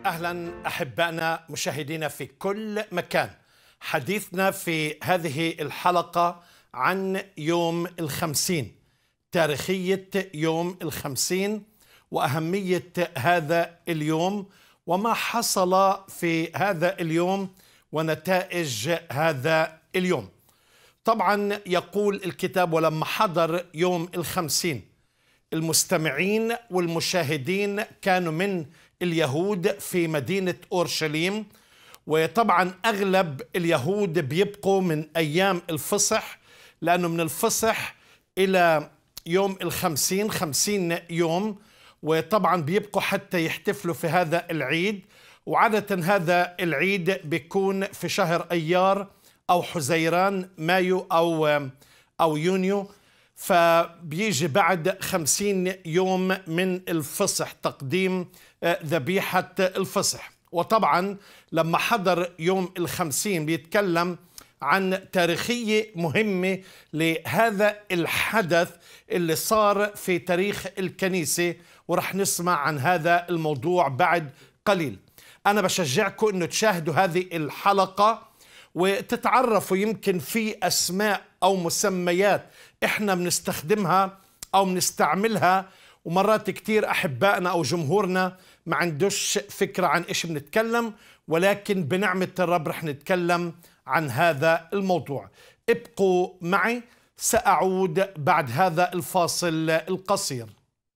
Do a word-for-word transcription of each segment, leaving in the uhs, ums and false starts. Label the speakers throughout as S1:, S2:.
S1: أهلا أحبائنا مشاهدينا في كل مكان. حديثنا في هذه الحلقة عن يوم الخمسين، تاريخية يوم الخمسين وأهمية هذا اليوم وما حصل في هذا اليوم ونتائج هذا اليوم. طبعا يقول الكتاب: ولما حضر يوم الخمسين المستمعين والمشاهدين كانوا من اليهود في مدينة أورشليم. وطبعا أغلب اليهود بيبقوا من أيام الفصح، لأنه من الفصح إلى يوم الخمسين خمسين يوم، وطبعا بيبقوا حتى يحتفلوا في هذا العيد. وعادة هذا العيد بيكون في شهر أيار أو حزيران، مايو أو أو يونيو، فبيجي بعد خمسين يوم من الفصح تقديم ذبيحة الفصح. وطبعا لما حضر يوم الخمسين بيتكلم عن تاريخية مهمة لهذا الحدث اللي صار في تاريخ الكنيسة، ورح نسمع عن هذا الموضوع بعد قليل. أنا بشجعكم أنه تشاهدوا هذه الحلقة وتتعرفوا، يمكن في أسماء أو مسميات إحنا بنستخدمها أو بنستعملها ومرات كتير أحبائنا أو جمهورنا ما عندوش فكرة عن إيش بنتكلم، ولكن بنعمة الرب رح نتكلم عن هذا الموضوع. ابقوا معي، سأعود بعد هذا الفاصل القصير.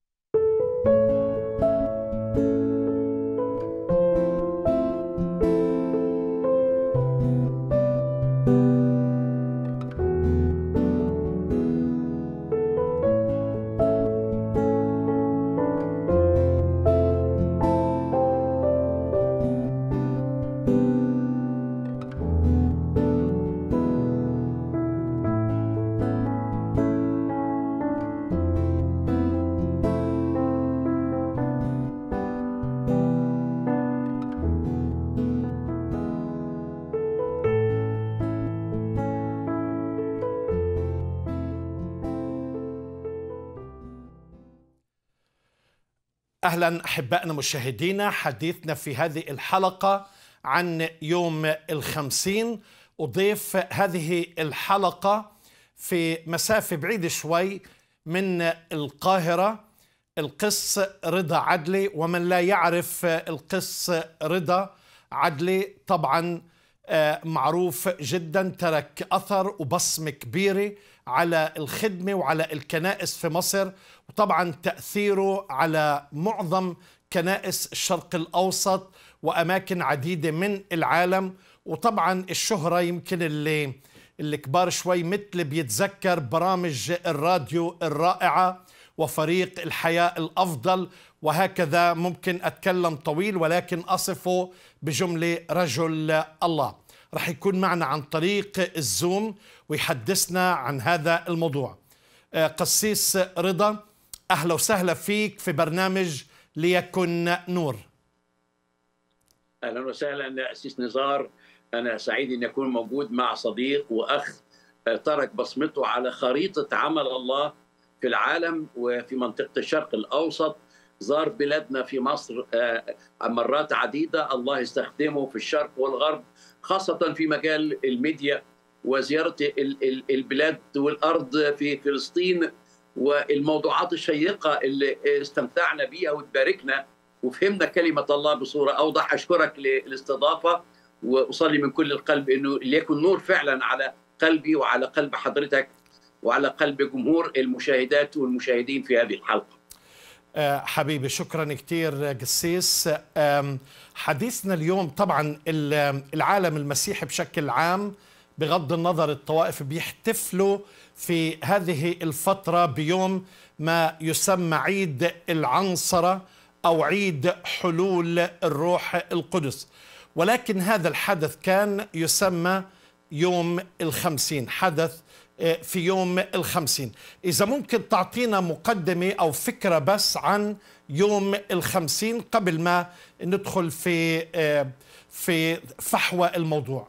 S1: أهلا أحبائنا مشاهدينا. حديثنا في هذه الحلقة عن يوم الخمسين. أضيف هذه الحلقة في مسافة بعيدة شوي من القاهرة القس رضا عدلي. ومن لا يعرف القس رضا عدلي طبعا معروف جدا، ترك أثر وبصمة كبيرة على الخدمة وعلى الكنائس في مصر، وطبعا تأثيره على معظم كنائس الشرق الأوسط وأماكن عديدة من العالم. وطبعا الشهرة يمكن اللي اللي كبار شوي مثل بيتذكر برامج الراديو الرائعة وفريق الحياة الأفضل، وهكذا ممكن أتكلم طويل ولكن أصفه بجملة رجل الله. رح يكون معنا عن طريق الزوم ويحدثنا عن هذا الموضوع. قسيس رضا، أهلا وسهلا فيك في برنامج ليكن نور.
S2: أهلا وسهلا أسيس نزار، أنا سعيد أن أكون موجود مع صديق وأخ ترك بصمته على خريطة عمل الله في العالم وفي منطقة الشرق الأوسط. زار بلادنا في مصر مرات عديدة، الله يستخدمه في الشرق والغرب، خاصة في مجال الميديا وزيارة البلاد والأرض في فلسطين والموضوعات الشيقة اللي استمتعنا بيها وتباركنا وفهمنا كلمة الله بصورة أوضح. أشكرك للاستضافة وأصلي من كل القلب أنه ليكن نور فعلا على قلبي وعلى قلب حضرتك وعلى قلب جمهور المشاهدات والمشاهدين في هذه الحلقة.
S1: حبيبي شكرا كتير قسيس. حديثنا اليوم طبعا العالم المسيحي بشكل عام بغض النظر الطوائف بيحتفلوا في هذه الفترة بيوم ما يسمى عيد العنصرة أو عيد حلول الروح القدس، ولكن هذا الحدث كان يسمى يوم الخمسين، حدث في يوم الخمسين. إذا ممكن تعطينا مقدمة أو فكرة بس عن يوم الخمسين قبل ما ندخل في في فحوى الموضوع.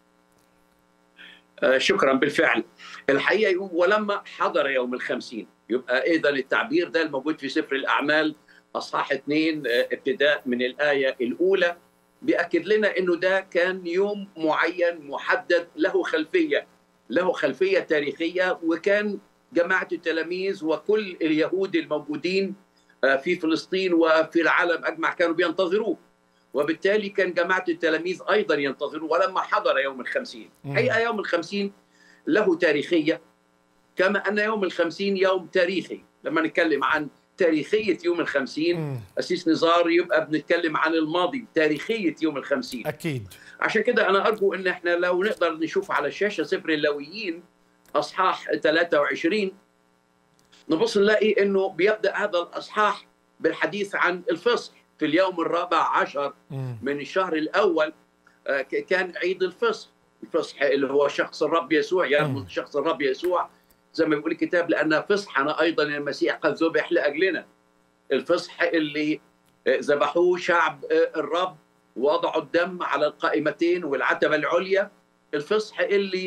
S2: شكرا. بالفعل الحقيقة ولما حضر يوم الخمسين، يبقى إذا التعبير ده الموجود في سفر الأعمال أصحاح اثنين ابتداء من الآية الأولى بيأكد لنا أنه ده كان يوم معين محدد له خلفية له خلفية تاريخية، وكان جماعة التلاميذ وكل اليهود الموجودين في فلسطين وفي العالم أجمع كانوا بينتظروه، وبالتالي كان جماعة التلاميذ أيضا ينتظروه. ولما حضر يوم الخمسين، حقيقة يوم الخمسين له تاريخية كما أن يوم الخمسين يوم تاريخي. لما نتكلم عن تاريخية يوم الخمسين أسيس نزار يبقى بنتكلم عن الماضي، تاريخية يوم الخمسين.
S1: أكيد.
S2: عشان كده أنا أرجو أن احنا لو نقدر نشوف على الشاشة سفر اللاويين أصحاح ثلاثة وعشرين، نبص نلاقي أنه بيبدأ هذا الأصحاح بالحديث عن الفصح. في اليوم الرابع عشر من الشهر الأول كان عيد الفصح. الفصح اللي هو شخص الرب يسوع، يعني شخص الرب يسوع زي ما بيقول الكتاب، لأن فصحنا أيضا المسيح قد ذبح لأجلنا. الفصح اللي ذبحوه شعب الرب ووضعوا الدم على القائمتين والعتبة العليا. الفصح اللي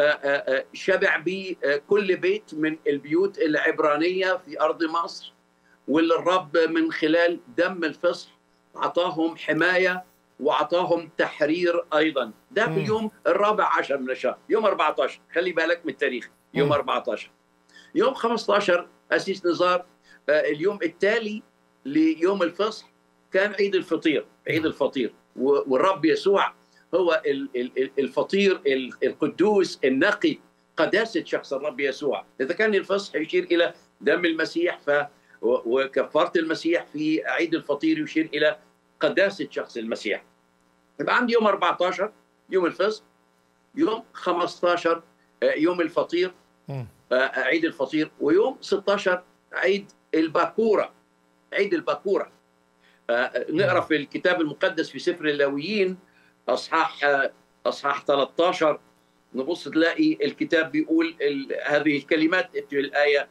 S2: شبع به كل بيت من البيوت العبرانية في أرض مصر، واللي الرب من خلال دم الفصح عطاهم حماية وعطاهم تحرير أيضا. ده في اليوم الرابع عشر من الشهر، يوم أربعة عشر. خلي بالك من التاريخ، يوم أربعة عشر. يوم خمسة عشر أسيس نزار، اليوم التالي ليوم الفصح كان عيد الفطير. عيد الفطير، والرب يسوع هو الفطير القدوس النقي، قداسة شخص الرب يسوع. إذا كان الفصح يشير إلى دم المسيح، ف وكفارة المسيح في عيد الفطير يشير إلى قداسة شخص المسيح. يبقى عندي يوم أربعة عشر يوم الفصح، يوم خمسة عشر يوم الفطير عيد الفطير، ويوم ستة عشر عيد الباكورة. عيد الباكورة نقرأ في الكتاب المقدس في سفر اللاويين أصحاح أصحاح ثلاثة عشر، نبص تلاقي الكتاب بيقول هذه الكلمات في الآية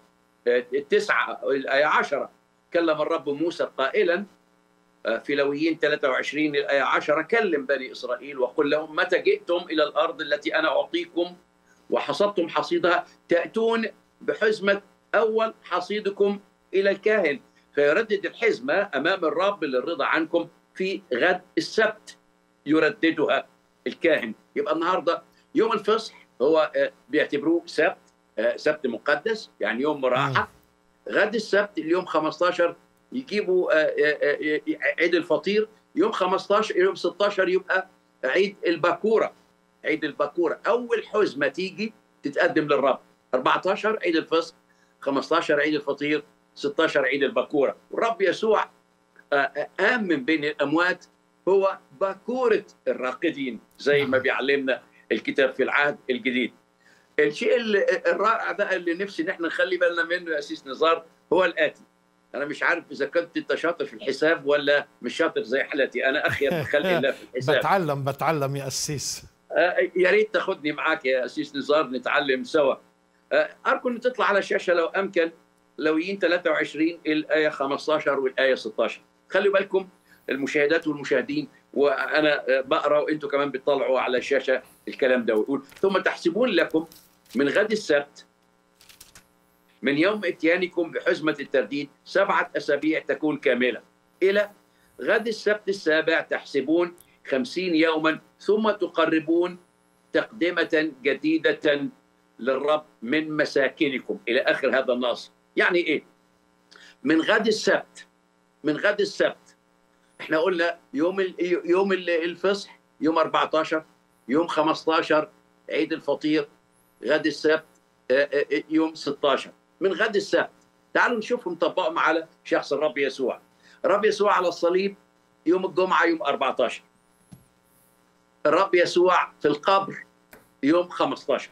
S2: التسعة الآية عشرة. كلم الرب موسى قائلا في لاويين ثلاثة وعشرين الآية عشرة: كلم بني إسرائيل وقل لهم متى جئتم إلى الأرض التي أنا أعطيكم وحصدتم حصيدها تأتون بحزمة أول حصيدكم إلى الكاهن فيردد الحزمة أمام الرب للرضا عنكم في غد السبت، يرددها الكاهن. يبقى النهاردة يوم الفصح هو بيعتبروه سبت، سبت مقدس يعني يوم راحة. غد السبت اليوم خمسة عشر يجيبوا عيد الفطير. يوم خمسة عشر يوم ستة عشر يبقى عيد الباكورة. عيد الباكورة أول حزمة تيجي تتقدم للرب. أربعة عشر عيد الفصح، خمسة عشر عيد الفطير، ستة عشر عيد الباكورة. والرب يسوع قام من بين الأموات، هو باكورة الراقدين زي ما بيعلمنا الكتاب في العهد الجديد. الشيء الرائع بقى اللي نفسي نحن نخلي بالنا منه يا أسيس نزار هو الآتي. أنا مش عارف إذا كنت أنت شاطر في الحساب ولا مش شاطر زي حالتي، أنا أخير خلق الله في الحساب.
S1: بتعلم بتعلم يا أسيس.
S2: يا ريت تاخدني معاك يا أسيس نزار نتعلم سوا. أرجو أن تطلع على الشاشة لو أمكن لاويين ثلاثة وعشرين الآية خمسة عشر والآية ستة عشر. خلوا بالكم المشاهدات والمشاهدين، وأنا بقرأ وأنتم كمان بتطلعوا على الشاشة الكلام ده، ويقول: ثم تحسبون لكم من غد السبت من يوم اتيانكم بحزمة الترديد سبعة أسابيع تكون كاملة، إلى غد السبت السابع تحسبون خمسين يوما، ثم تقربون تقدمة جديدة للرب من مساكنكم، إلى آخر هذا النص. يعني إيه؟ من غد السبت، من غد السبت احنا قلنا يوم يوم الفصح يوم أربعة عشر، يوم خمسة عشر عيد الفطير، غد السبت يوم ستة عشر. من غد السبت تعالوا نشوفهم طبقهم على شخص الرب يسوع. الرب يسوع على الصليب يوم الجمعة يوم أربعة عشر. الرب يسوع في القبر يوم خمسة عشر.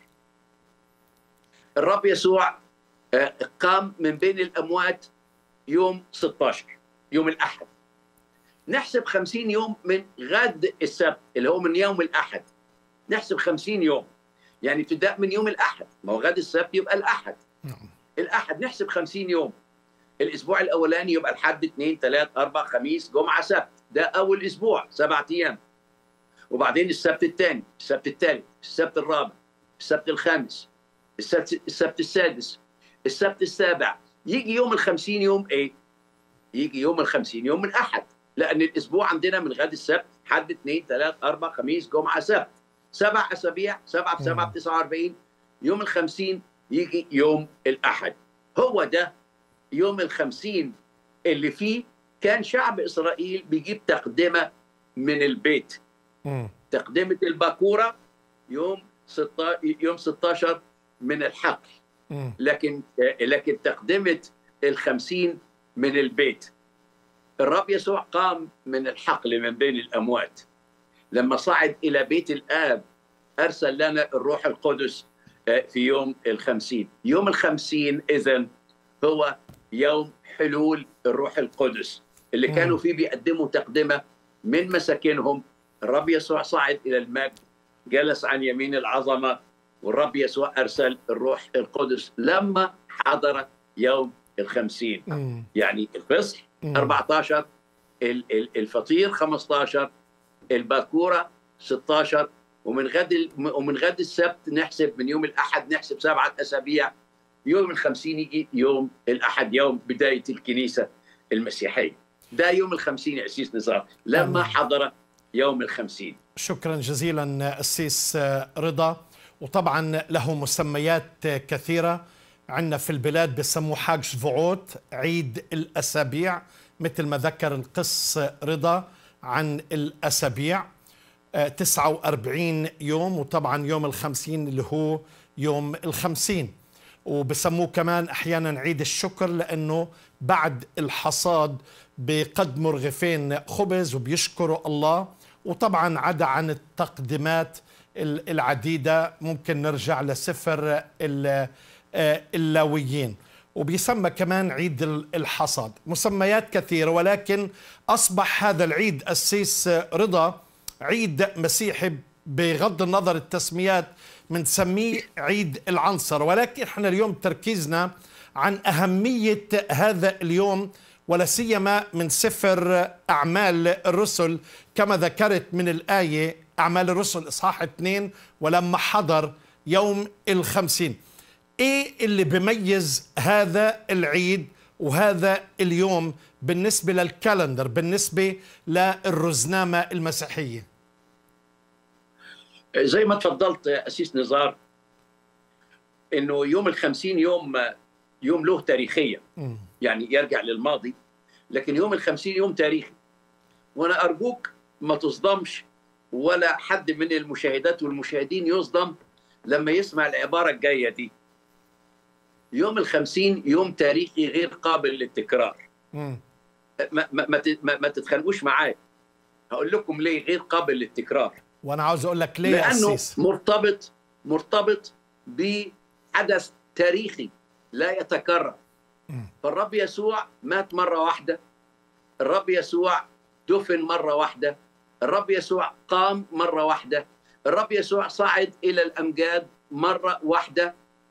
S2: الرب يسوع قام من بين الأموات يوم ستة عشر يوم الأحد. نحسب خمسين يوم من غد السبت اللي هو من يوم الأحد، نحسب خمسين يوم، يعني ابتداء من يوم الأحد، ما هو غد السبت يبقى الأحد. الأحد نحسب خمسين يوم. الأسبوع الأولاني يبقى الحد اثنين ثلاث أربع خميس جمعة سبت، ده أول أسبوع سبعة أيام. وبعدين السبت الثاني، السبت الثالث، السبت الرابع، السبت الخامس، السبت, السبت السادس، السبت السابع. يجي يوم الخمسين يوم إيه؟ يجي يوم الخمسين يوم الأحد، لأن الأسبوع عندنا من غد السبت حد اثنين ثلاث أربع خميس جمعة سبت، سبع أسابيع، سبعة بسبعة بتسعة وأربعين. يوم الخمسين يجي يوم الأحد. هو ده يوم الخمسين اللي فيه كان شعب إسرائيل بيجيب تقدمة من البيت.
S1: مم.
S2: تقدمة الباكورة يوم ستة يوم ستة عشر من الحقل،
S1: مم.
S2: لكن لكن تقدمة الخمسين من البيت. الرب يسوع قام من الحقل من بين الأموات، لما صعد إلى بيت الآب أرسل لنا الروح القدس في يوم الخمسين. يوم الخمسين إذن هو يوم حلول الروح القدس اللي كانوا فيه بيقدموا تقدمة من مساكنهم. الرب يسوع صعد إلى المجد، جلس عن يمين العظمة، والرب يسوع أرسل الروح القدس لما حضر يوم الخمسين.
S1: مم.
S2: يعني الفصح
S1: مم.
S2: أربعة عشر، الفطير خمسة عشر، الباكورة ستة عشر، ومن غد ومن غد السبت نحسب من يوم الأحد نحسب سبعة أسابيع. يوم الخمسين يجي يوم الأحد، يوم بداية الكنيسة المسيحية. ده يوم الخمسين يا أسيس نزار لما حضر يوم الخمسين.
S1: شكرا جزيلا أسيس رضا. وطبعا له مسميات كثيرة عندنا في البلاد، بسموه حاج شفوعوت، عيد الأسابيع، مثل ما ذكر القس رضا عن الأسابيع تسعة وأربعين يوم، وطبعا يوم الخمسين اللي هو يوم الخمسين. وبسموه كمان أحيانا عيد الشكر، لأنه بعد الحصاد بقدموا رغيفين خبز وبيشكروا الله. وطبعا عدا عن التقدمات العديدة ممكن نرجع لسفر اللاويين، وبيسمى كمان عيد الحصاد. مسميات كثيرة، ولكن أصبح هذا العيد أسيس رضا عيد مسيحي بغض النظر التسميات، بنسميه عيد العنصر. ولكن احنا اليوم تركيزنا عن أهمية هذا اليوم، ولا سيما من سفر أعمال الرسل، كما ذكرت من الآية أعمال الرسل إصحاح اثنين، ولما حضر يوم الخمسين. إيه اللي بيميز هذا العيد وهذا اليوم بالنسبة للكالندر، بالنسبة للرزنامة المسيحية؟
S2: زي ما تفضلت أسيس نزار، إنه يوم الخمسين يوم يوم له تاريخية، يعني يرجع للماضي، لكن يوم الخمسين يوم تاريخي. وأنا أرجوك ما تصدمش، ولا حد من المشاهدات والمشاهدين يصدم لما يسمع العبارة الجاية دي. يوم الخمسين يوم تاريخي غير قابل للتكرار. ما, ما, ما, ما تتخانقوش معايا، هقول لكم ليه غير قابل للتكرار.
S1: وأنا عاوز أقول لك ليه.
S2: لأنه
S1: أسيس.
S2: مرتبط مرتبط بحدث تاريخي لا يتكرر. فالرب يسوع مات مرة واحدة، الرب يسوع دفن مرة واحدة، الرب يسوع قام مرة واحدة، الرب يسوع صعد إلى الأمجاد مرة واحدة،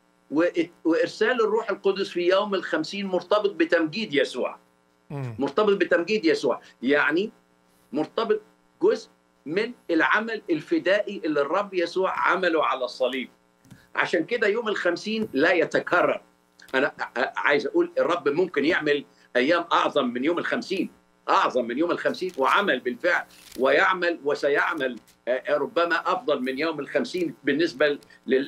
S2: وإرسال الروح القدس في يوم الخمسين مرتبط بتمجيد يسوع. مرتبط بتمجيد يسوع، يعني مرتبط جزء من العمل الفدائي اللي الرب يسوع عمله على الصليب. عشان كده يوم الخمسين لا يتكرر. أنا عايز أقول الرب ممكن يعمل أيام أعظم من يوم الخمسين، أعظم من يوم الخمسين، وعمل بالفعل، ويعمل وسيعمل ربما أفضل من يوم الخمسين بالنسبة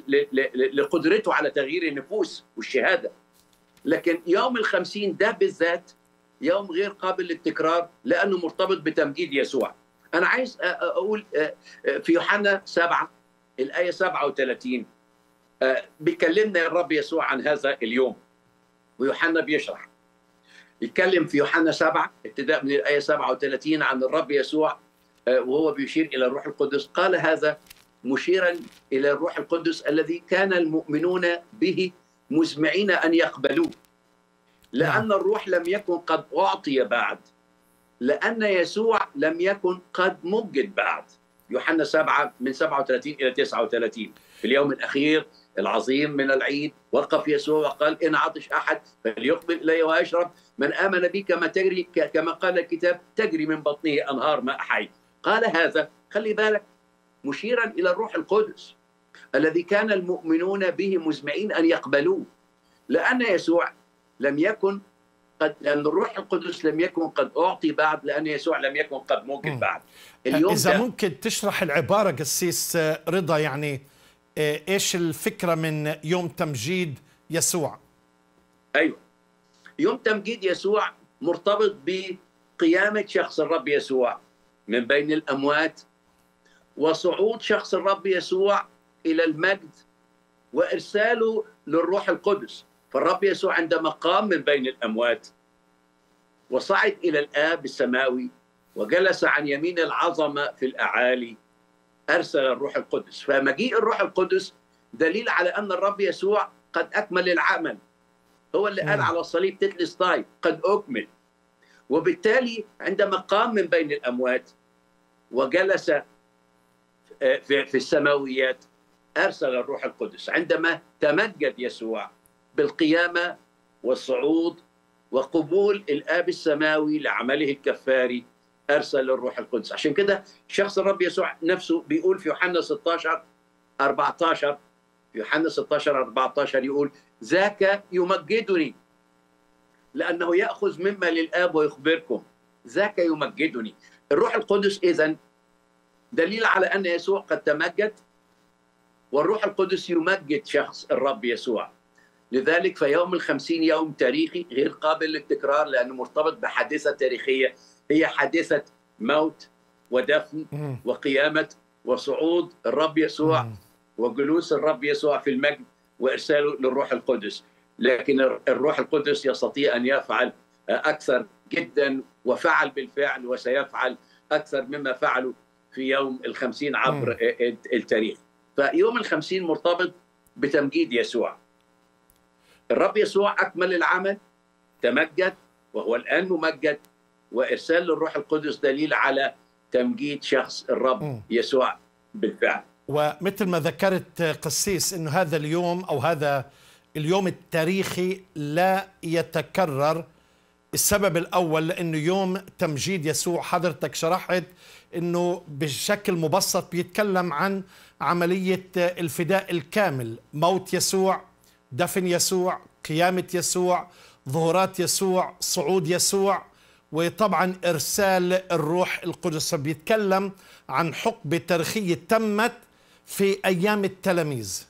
S2: لقدرته على تغيير النفوس والشهادة. لكن يوم الخمسين ده بالذات يوم غير قابل للتكرار، لأنه مرتبط بتمجيد يسوع. أنا عايز أقول في يوحنا سبعة الآية سبعة وثلاثين بيكلمنا الرب يسوع عن هذا اليوم، ويوحنا بيشرح. يتكلم في يوحنا سبعة ابتداء من الآية سبعة وثلاثين عن الرب يسوع وهو بيشير إلى الروح القدس. قال هذا مشيرا إلى الروح القدس الذي كان المؤمنون به مزمعين أن يقبلوه، لأن الروح لم يكن قد أعطي بعد، لأن يسوع لم يكن قد مجد بعد. يوحنا سبعة من سبعة وثلاثين إلى تسعة وثلاثين. في اليوم الأخير العظيم من العيد وقف يسوع وقال: إن عطش أحد فليقبل إلي ويشرب، من آمن بي كما تجري كما قال الكتاب تجري من بطنه أنهار ماء حي. قال هذا، خلي بالك، مشيرا إلى الروح القدس الذي كان المؤمنون به مزمعين أن يقبلوه، لأن يسوع لم يكن قد لأن الروح القدس لم يكن قد أعطي بعد، لأن يسوع لم يكن قد موجد بعد.
S1: اليوم إذا ممكن تشرح العبارة قسيس رضا، يعني إيش الفكرة من يوم تمجيد يسوع؟
S2: أيوة، يوم تمجيد يسوع مرتبط بقيامة شخص الرب يسوع من بين الأموات، وصعود شخص الرب يسوع إلى المجد، وإرساله للروح القدس. فالرب يسوع عندما قام من بين الأموات وصعد إلى الآب السماوي وجلس عن يمين العظمة في الأعالي، أرسل الروح القدس. فمجيء الروح القدس دليل على أن الرب يسوع قد أكمل العمل. هو اللي قال على الصليب تتلستاي، قد أكمل. وبالتالي عندما قام من بين الأموات وجلس في السماويات، أرسل الروح القدس. عندما تمجد يسوع بالقيامة والصعود وقبول الآب السماوي لعمله الكفاري، أرسل الروح القدس. عشان كده شخص الرب يسوع نفسه بيقول في يوحنا ستة عشر أربعة عشر، في يوحنا ستة عشر أربعة عشر يقول: ذاك يمجدني لأنه يأخذ مما للآب ويخبركم. ذاك يمجدني. الروح القدس إذن دليل على أن يسوع قد تمجد، والروح القدس يمجد شخص الرب يسوع. لذلك فيوم الخمسين يوم تاريخي غير قابل للتكرار، لأنه مرتبط بحادثة تاريخية، هي حادثة موت ودفن وقيامة وصعود الرب يسوع وجلوس الرب يسوع في المجد وإرساله للروح القدس. لكن الروح القدس يستطيع أن يفعل أكثر جدا، وفعل بالفعل، وسيفعل أكثر مما فعله في يوم الخمسين عبر التاريخ. فيوم الخمسين مرتبط بتمجيد يسوع. الرب يسوع أكمل العمل، تمجد، وهو الآن ممجد، وإرسال للروح القدس دليل على تمجيد شخص الرب يسوع بالفعل.
S1: ومثل ما ذكرت قسيس أنه هذا اليوم أو هذا اليوم التاريخي لا يتكرر. السبب الأول لأنه يوم تمجيد يسوع حضرتك شرحت أنه بشكل مبسط بيتكلم عن عملية الفداء الكامل، موت يسوع، دفن يسوع، قيامة يسوع، ظهورات يسوع، صعود يسوع، وطبعا إرسال الروح القدس. بيتكلم عن حقبة تاريخية تمت في أيام التلاميذ.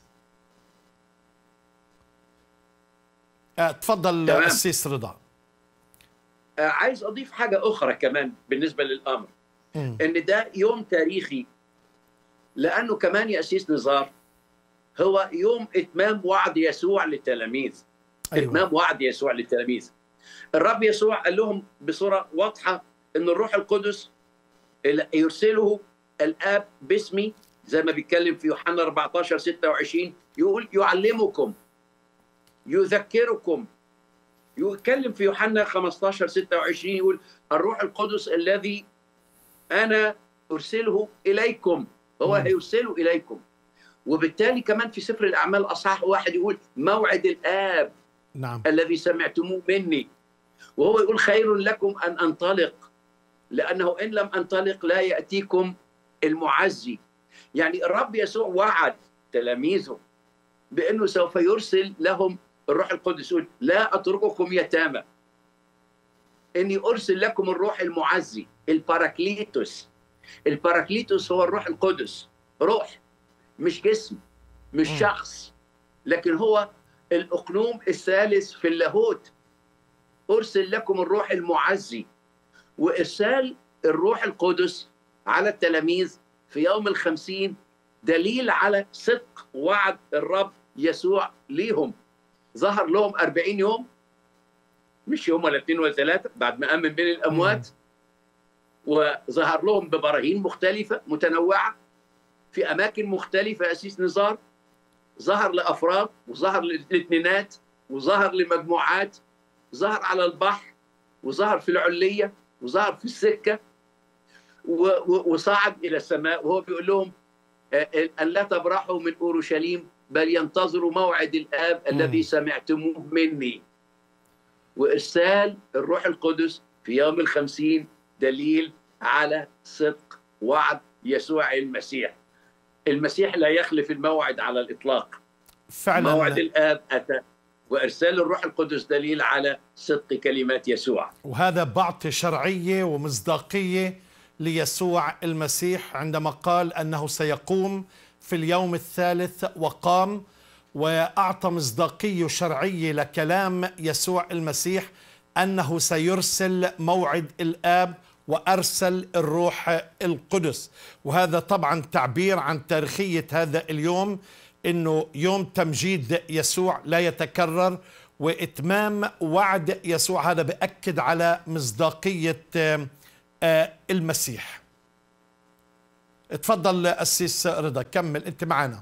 S1: أه تفضل السيس رضا.
S2: أه عايز أضيف حاجة أخرى كمان بالنسبة للأمر، م. إن ده يوم تاريخي لأنه كمان يا أسيس نزار هو يوم إتمام وعد يسوع للتلاميذ. أيوة. إتمام وعد يسوع للتلاميذ. الرب يسوع قال لهم بصورة واضحة إن الروح القدس يرسله الآب باسمي، زي ما بيتكلم في يوحنا أربعة عشر ستة وعشرين، يقول يعلمكم، يذكركم. يتكلم في يوحنا خمسة عشر ستة وعشرين يقول الروح القدس الذي أنا أرسله إليكم، هو هيرسله إليكم. وبالتالي كمان في سفر الأعمال أصحاح واحد يقول موعد الآب
S1: نعم.
S2: الذي سمعتموه مني، وهو يقول خير لكم أن أنطلق، لأنه إن لم أنطلق لا يأتيكم المعزي. يعني الرب يسوع وعد تلاميذه بأنه سوف يرسل لهم الروح القدس. يقول لا أترككم يتامى، إني أرسل لكم الروح المعزي، الباراكليتوس. الباراكليتوس هو الروح القدس، روح مش جسم، مش شخص، لكن هو الأقنوم الثالث في اللاهوت. أرسل لكم الروح المعزي. وإرسال الروح القدس على التلاميذ في يوم الخمسين دليل على صدق وعد الرب يسوع ليهم. ظهر لهم أربعين يوم، مش يوم ولا اثنين ولا ثلاثة، بعد ما قام من بين الأموات. وظهر لهم ببراهين مختلفة متنوعة في أماكن مختلفة يا أسيس نزار. ظهر لأفراد، وظهر لاثنينات، وظهر لمجموعات، ظهر على البحر، وظهر في العلية، وظهر في السكة، وصعد إلى السماء وهو بيقول لهم أن لا تبرحوا من أورشليم بل ينتظروا موعد الآب الذي سمعتموه مني. وإرسال الروح القدس في يوم الخمسين دليل على صدق وعد يسوع المسيح. المسيح لا يخلف الموعد على الإطلاق.
S1: فعلا
S2: موعد الآب أتى وإرسال الروح القدس دليل على صدق كلمات يسوع.
S1: وهذا بعطي شرعية ومصداقية ليسوع المسيح عندما قال أنه سيقوم في اليوم الثالث وقام، وأعطى مصداقية شرعية لكلام يسوع المسيح أنه سيرسل موعد الآب وأرسل الروح القدس. وهذا طبعا تعبير عن تاريخية هذا اليوم، إنه يوم تمجيد يسوع لا يتكرر، وإتمام وعد يسوع. هذا بأكد على مصداقية المسيح. اتفضل أسيس رضا، كمل أنت معنا.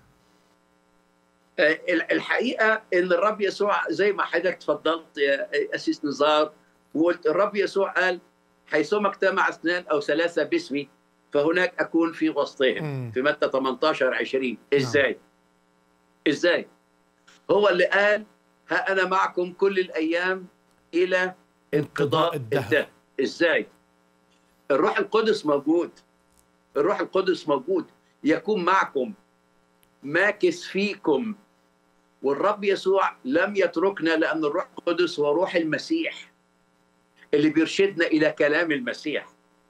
S2: الحقيقة إن الرب يسوع زي ما حضرتك تفضلت يا أسيس نزار وقلت، الرب يسوع قال حيثما اجتمع اثنان أو ثلاثة باسمي فهناك أكون في وسطهم، في متى ثمانية عشر عشرين. إزاي؟ نعم. إزاي؟ هو اللي قال ها أنا معكم كل الأيام إلى انقضاء الدهر. إزاي؟ الروح القدس موجود، الروح القدس موجود يكون معكم، ماكث فيكم. والرب يسوع لم يتركنا، لأن الروح القدس هو روح المسيح اللي بيرشدنا إلى كلام المسيح.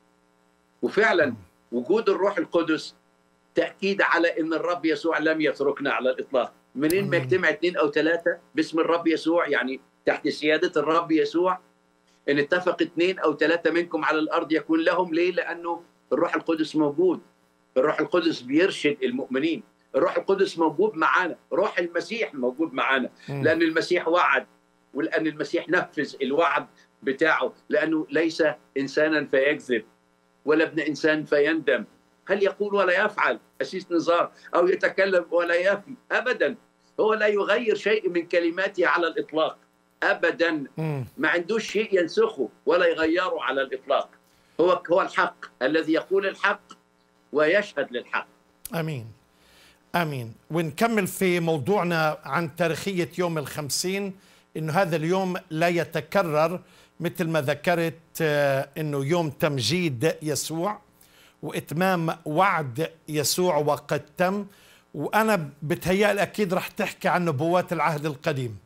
S2: وفعلا وجود الروح القدس تأكيد على أن الرب يسوع لم يتركنا على الإطلاق. منين ما يجتمع اثنين أو ثلاثة باسم الرب يسوع، يعني تحت سيادة الرب يسوع، إن اتفق اثنين أو ثلاثة منكم على الأرض يكون لهم. ليه؟ لأنه الروح القدس موجود، الروح القدس بيرشد المؤمنين، الروح القدس موجود معنا، روح المسيح موجود معنا، لأن المسيح وعد ولأن المسيح نفذ الوعد بتاعه، لأنه ليس إنسانا فيكذب ولا ابن إنسان فيندم. هل يقول ولا يفعل أسيس نزار، أو يتكلم ولا يفي؟ أبدا. هو لا يغير شيء من كلماته على الإطلاق أبدا. ما عندوش شيء ينسخه ولا يغيره على الإطلاق. هو هو الحق الذي يقول الحق ويشهد للحق.
S1: آمين آمين. ونكمل في موضوعنا عن تاريخية يوم الخمسين، إنه هذا اليوم لا يتكرر، مثل ما ذكرت إنه يوم تمجيد يسوع وإتمام وعد يسوع وقد تم. وأنا بتهيألي أكيد رح تحكي عن نبوات العهد القديم.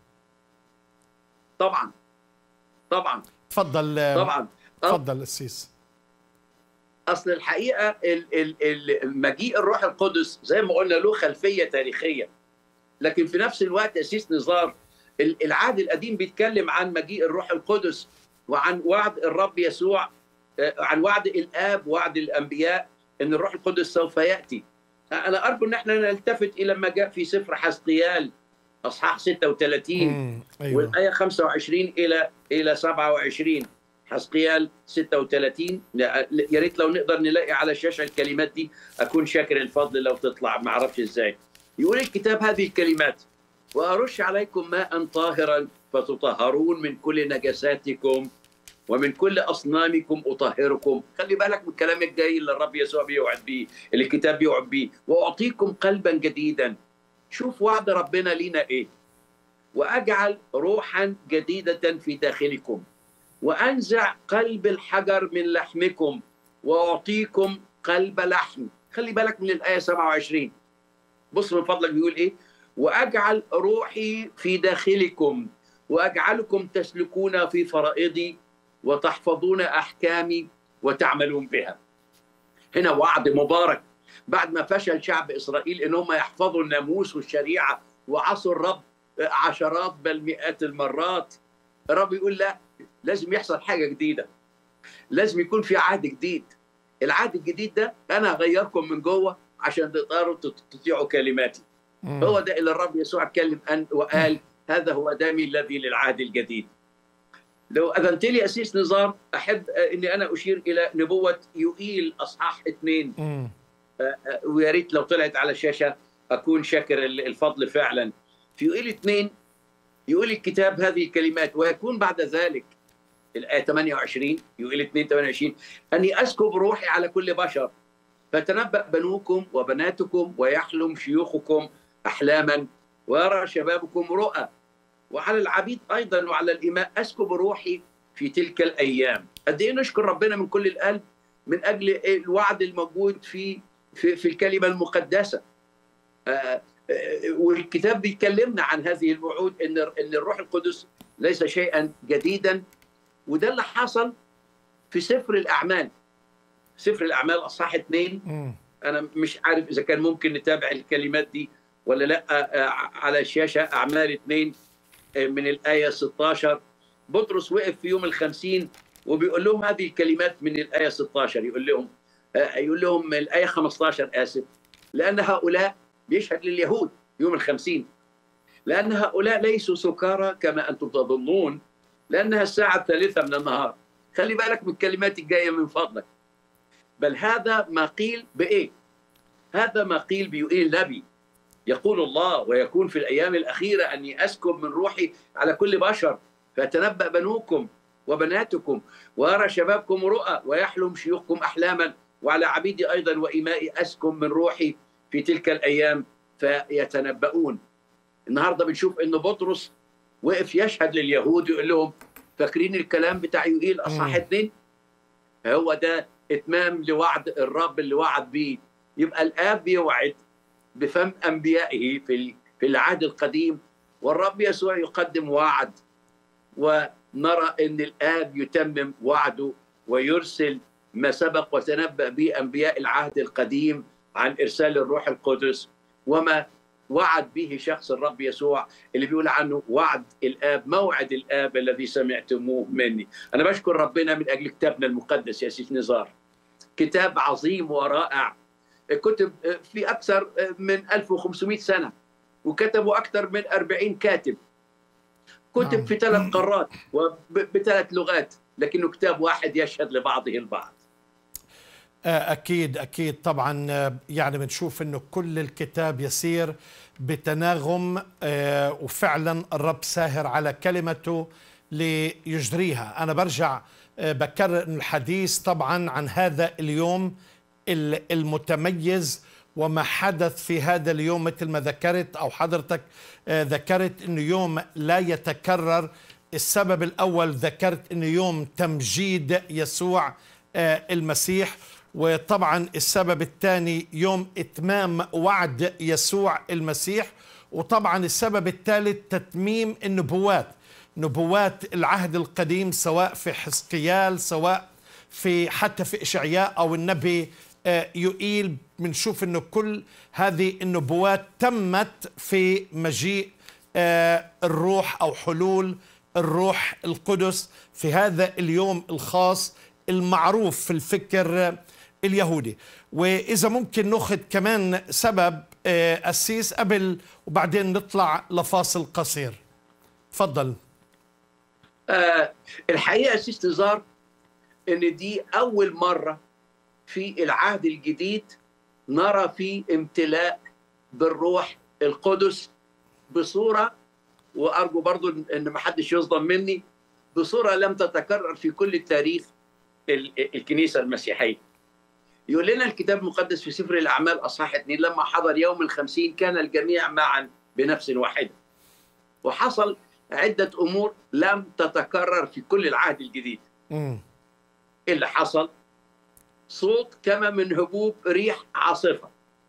S2: طبعا طبعا
S1: تفضل.
S2: طبعا
S1: تفضل السيس.
S2: أصل الحقيقة مجيء الروح القدس زي ما قلنا له خلفية تاريخية، لكن في نفس الوقت أسيس نزار العهد القديم بيتكلم عن مجيء الروح القدس وعن وعد الرب يسوع، عن وعد الآب ووعد الأنبياء أن الروح القدس سوف يأتي. أنا أرجو أن احنا نلتفت إلى ما جاء في سفر حزقيال أصحاح ستة وثلاثين أيوة. والآية خمسة وعشرين إلى إلى سبعة وعشرين. حزقيال ستة وثلاثين، يا ريت لو نقدر نلاقي على الشاشة الكلمات دي أكون شاكر الفضل لو تطلع، ما أعرفش إزاي. يقول الكتاب هذه الكلمات: وأرش عليكم ماء طاهرا فتطهرون من كل نجساتكم ومن كل أصنامكم أطهركم. خلي بالك من الكلام الجاي اللي الرب يسوع بيوعد بيه، اللي الكتاب بيوعد بيه: وأعطيكم قلبا جديدا. شوف وعد ربنا لينا إيه: وأجعل روحا جديدة في داخلكم وأنزع قلب الحجر من لحمكم وأعطيكم قلب لحم. خلي بالك من الآية سبعة وعشرين، بص من فضلك بيقول إيه: وأجعل روحي في داخلكم وأجعلكم تسلكون في فرائضي وتحفظون أحكامي وتعملون بها. هنا وعد مبارك بعد ما فشل شعب إسرائيل إنهم يحفظوا الناموس والشريعة وعصوا الرب عشرات بل مئات المرات. الرب يقول لا، لازم يحصل حاجة جديدة، لازم يكون في عهد جديد. العهد الجديد ده أنا هغيركم من جوه عشان تقدروا تطيعوا كلماتي. مم. هو ده اللي الرب يسوع اتكلم أن وقال: هذا هو دمي الذي للعهد الجديد. لو أذنت لي أسيس نزار، أحب أني أنا أشير إلى نبوة يوئيل أصحاح اثنين، ويا ريت لو طلعت على الشاشة أكون شاكر الفضل فعلا. في يوئيل اثنين يقول الكتاب هذه الكلمات: ويكون بعد ذلك، الآية ثمانية وعشرين، يوئيل اثنين ثمانية وعشرين، أني أسكب روحي على كل بشر فتنبأ بنوكم وبناتكم ويحلم شيوخكم أحلاما ويرى شبابكم رؤى، وعلى العبيد أيضا وعلى الإماء أسكب روحي في تلك الأيام. قد إيه نشكر ربنا من كل القلب من أجل الوعد الموجود في في, في الكلمة المقدسة. والكتاب بيكلمنا عن هذه الوعود، ان ان الروح القدس ليس شيئا جديدا. وده اللي حصل في سفر الاعمال. سفر الاعمال اصحاح اثنين، انا مش عارف اذا كان ممكن نتابع الكلمات دي ولا لا على الشاشه. اعمال اثنين من الايه ستة عشر. بطرس وقف في يوم الخمسين وبيقول لهم هذه الكلمات من الايه ستة عشر. يقول لهم يقول لهم الايه خمسة عشر اسف، لان هؤلاء بيشهد لليهود يوم الخمسين، لان هؤلاء ليسوا سكارى كما انتم تظنون، لانها الساعه الثالثه من النهار. خلي بالك من الكلمات الجايه من فضلك. بل هذا ما قيل بايه؟ هذا ما قيل بيقول النبي، يقول الله ويكون في الايام الاخيره اني اسكب من روحي على كل بشر، فيتنبأ بنوكم وبناتكم ويرى شبابكم رؤى ويحلم شيوخكم احلاما، وعلى عبيدي ايضا وامائي اسكب من روحي في تلك الايام فيتنبؤون. النهارده بنشوف ان بطرس وقف يشهد لليهود يقول لهم فاكرين الكلام بتاع يوئيل اصحاح اثنين؟ هو ده اتمام لوعد الرب اللي وعد بيه. يبقى الاب بيوعد بفم انبيائه في في العهد القديم، والرب يسوع يقدم وعد، ونرى ان الاب يتمم وعده ويرسل ما سبق وتنبأ به انبياء العهد القديم عن ارسال الروح القدس، وما وعد به شخص الرب يسوع اللي بيقول عنه وعد الآب، موعد الآب الذي سمعتموه مني. أنا بشكر ربنا من أجل كتابنا المقدس يا سيف نزار، كتاب عظيم ورائع، كتب في أكثر من ألف وخمسمائة سنة، وكتبوا أكثر من أربعين كاتب، كتب في ثلاث قارات وبثلاث لغات، لكنه كتاب واحد يشهد لبعضه البعض.
S1: أكيد أكيد طبعا. يعني بنشوف أنه كل الكتاب يسير بتناغم، وفعلا الرب ساهر على كلمته ليجريها. أنا برجع بكرر الحديث طبعا عن هذا اليوم المتميز وما حدث في هذا اليوم، مثل ما ذكرت أو حضرتك ذكرت أنه يوم لا يتكرر. السبب الأول ذكرت أنه يوم تمجيد يسوع المسيح، وطبعا السبب الثاني يوم إتمام وعد يسوع المسيح، وطبعا السبب الثالث تتميم النبوات، نبوات العهد القديم، سواء في حزقيال سواء في حتى في إشعياء أو النبي يوئيل. بنشوف أنه كل هذه النبوات تمت في مجيء الروح أو حلول الروح القدس في هذا اليوم الخاص المعروف في الفكر اليهودي. وإذا ممكن نأخذ كمان سبب أسيس قبل وبعدين نطلع لفاصل قصير. تفضل.
S2: آه الحقيقة أسيس نزار إن دي أول مرة في العهد الجديد نرى فيه امتلاء بالروح القدس بصورة، وأرجو برضو إن ما حدش يصدم مني، بصورة لم تتكرر في كل التاريخ الكنيسة المسيحية. يقول لنا الكتاب المقدس في سفر الأعمال أصحاح اثنين لما حضر يوم الخمسين كان الجميع معا بنفس واحدة. وحصل عدة أمور لم تتكرر في كل العهد الجديد. م. اللي حصل صوت كما من هبوب ريح عاصفة،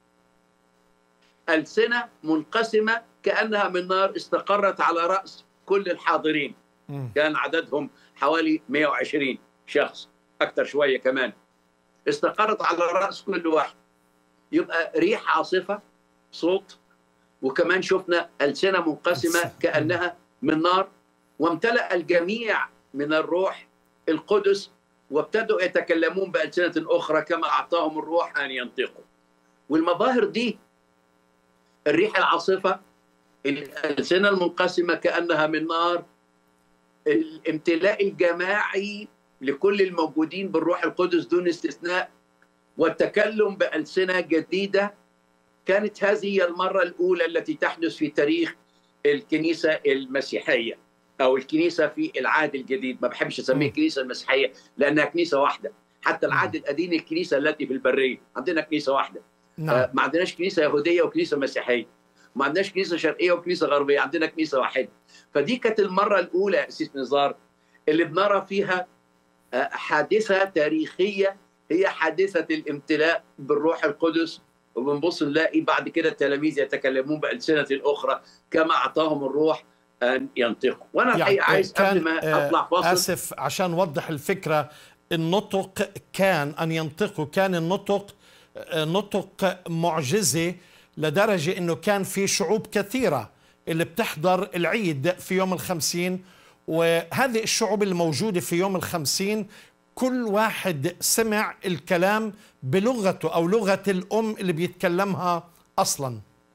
S2: ألسنة منقسمة كأنها من نار استقرت على رأس كل الحاضرين. م. كان عددهم حوالي مئة وعشرين شخص، أكثر شوية كمان، استقرت على رأس كل واحد. يبقى ريح عاصفة، صوت، وكمان شفنا ألسنة منقسمة كأنها من نار، وامتلأ الجميع من الروح القدس وابتدوا يتكلمون بألسنة أخرى كما أعطاهم الروح أن ينطقوا. والمظاهر دي، الريح العاصفة، الألسنة المنقسمة كأنها من نار، الامتلاء الجماعي لكل الموجودين بالروح القدس دون استثناء، والتكلم بألسنة جديدة، كانت هذه المرة الأولى التي تحدث في تاريخ الكنيسة المسيحية أو الكنيسة في العهد الجديد. ما بحبش أسميه الكنيسة المسيحية لأنها كنيسة واحدة. حتى العهد القديم الكنيسة التي في البرية عندنا كنيسة واحدة. نعم. ما عندناش كنيسة يهودية وكنيسة مسيحية، ما عندناش كنيسة شرقية وكنيسة غربية، عندنا كنيسة واحدة. فدي كانت المرة الأولى أسيس نزار اللي بنرى فيها حادثة تاريخية، هي حادثة الامتلاء بالروح القدس وبنبص نلاقي بعد كده التلاميذ يتكلمون بألسنة أخرى كما أعطاهم الروح أن ينطقوا. وأنا
S1: يعني
S2: الحقيقة عايز قبل ما
S1: كان
S2: أطلع فاصل،
S1: آسف عشان أوضح الفكرة، النطق كان أن ينطقوا، كان النطق نطق معجزة لدرجة أنه كان في شعوب كثيرة اللي بتحضر العيد في يوم الخمسين، وهذه الشعوب الموجودة في يوم الخمسين كل واحد سمع الكلام بلغته أو لغة الأم اللي بيتكلمها أصلا.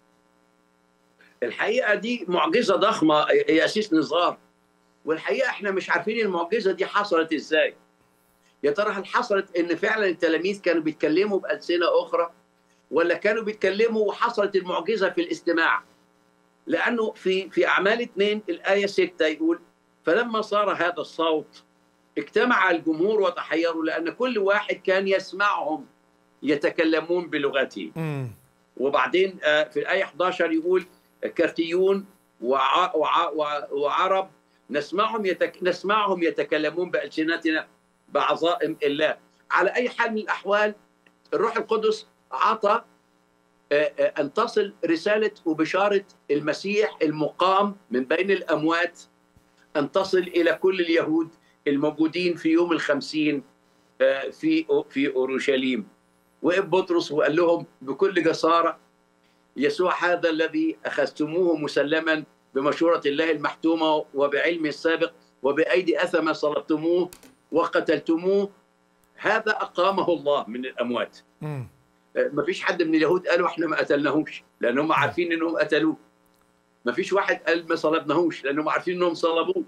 S2: الحقيقة دي معجزة ضخمة يا أسيس نزار، والحقيقة احنا مش عارفين المعجزة دي حصلت ازاي. يا ترى هل حصلت ان فعلا التلاميذ كانوا بيتكلموا بألسنة أخرى، ولا كانوا بيتكلموا وحصلت المعجزة في الاستماع؟ لأنه في في أعمال اثنين الآية ستة يقول: فلما صار هذا الصوت اجتمع الجمهور وتحيروا، لأن كل واحد كان يسمعهم يتكلمون بلغته.
S1: م.
S2: وبعدين في الآية إحدى عشر يقول: كرتيون وع... وع... وعرب نسمعهم يتك... نسمعهم يتكلمون بألسنتنا بعظائم الله. على أي حال من الأحوال الروح القدس عطى أن تصل رسالة وبشارة المسيح المقام من بين الأموات، أن تصل إلى كل اليهود الموجودين في يوم الخمسين في في أورشليم. وقف بطرس وقال لهم بكل جسارة: يسوع هذا الذي أخذتموه مسلما بمشورة الله المحتومة وبعلم السابق وبأيدي أثمة صلبتموه وقتلتموه، هذا أقامه الله من الأموات.
S1: م.
S2: ما فيش حد من اليهود قالوا احنا ما قتلناهوش لأنهم عارفين انهم قتلوه. ما فيش واحد قال ما صلبناهوش لأنهم عارفين انهم صلبوه.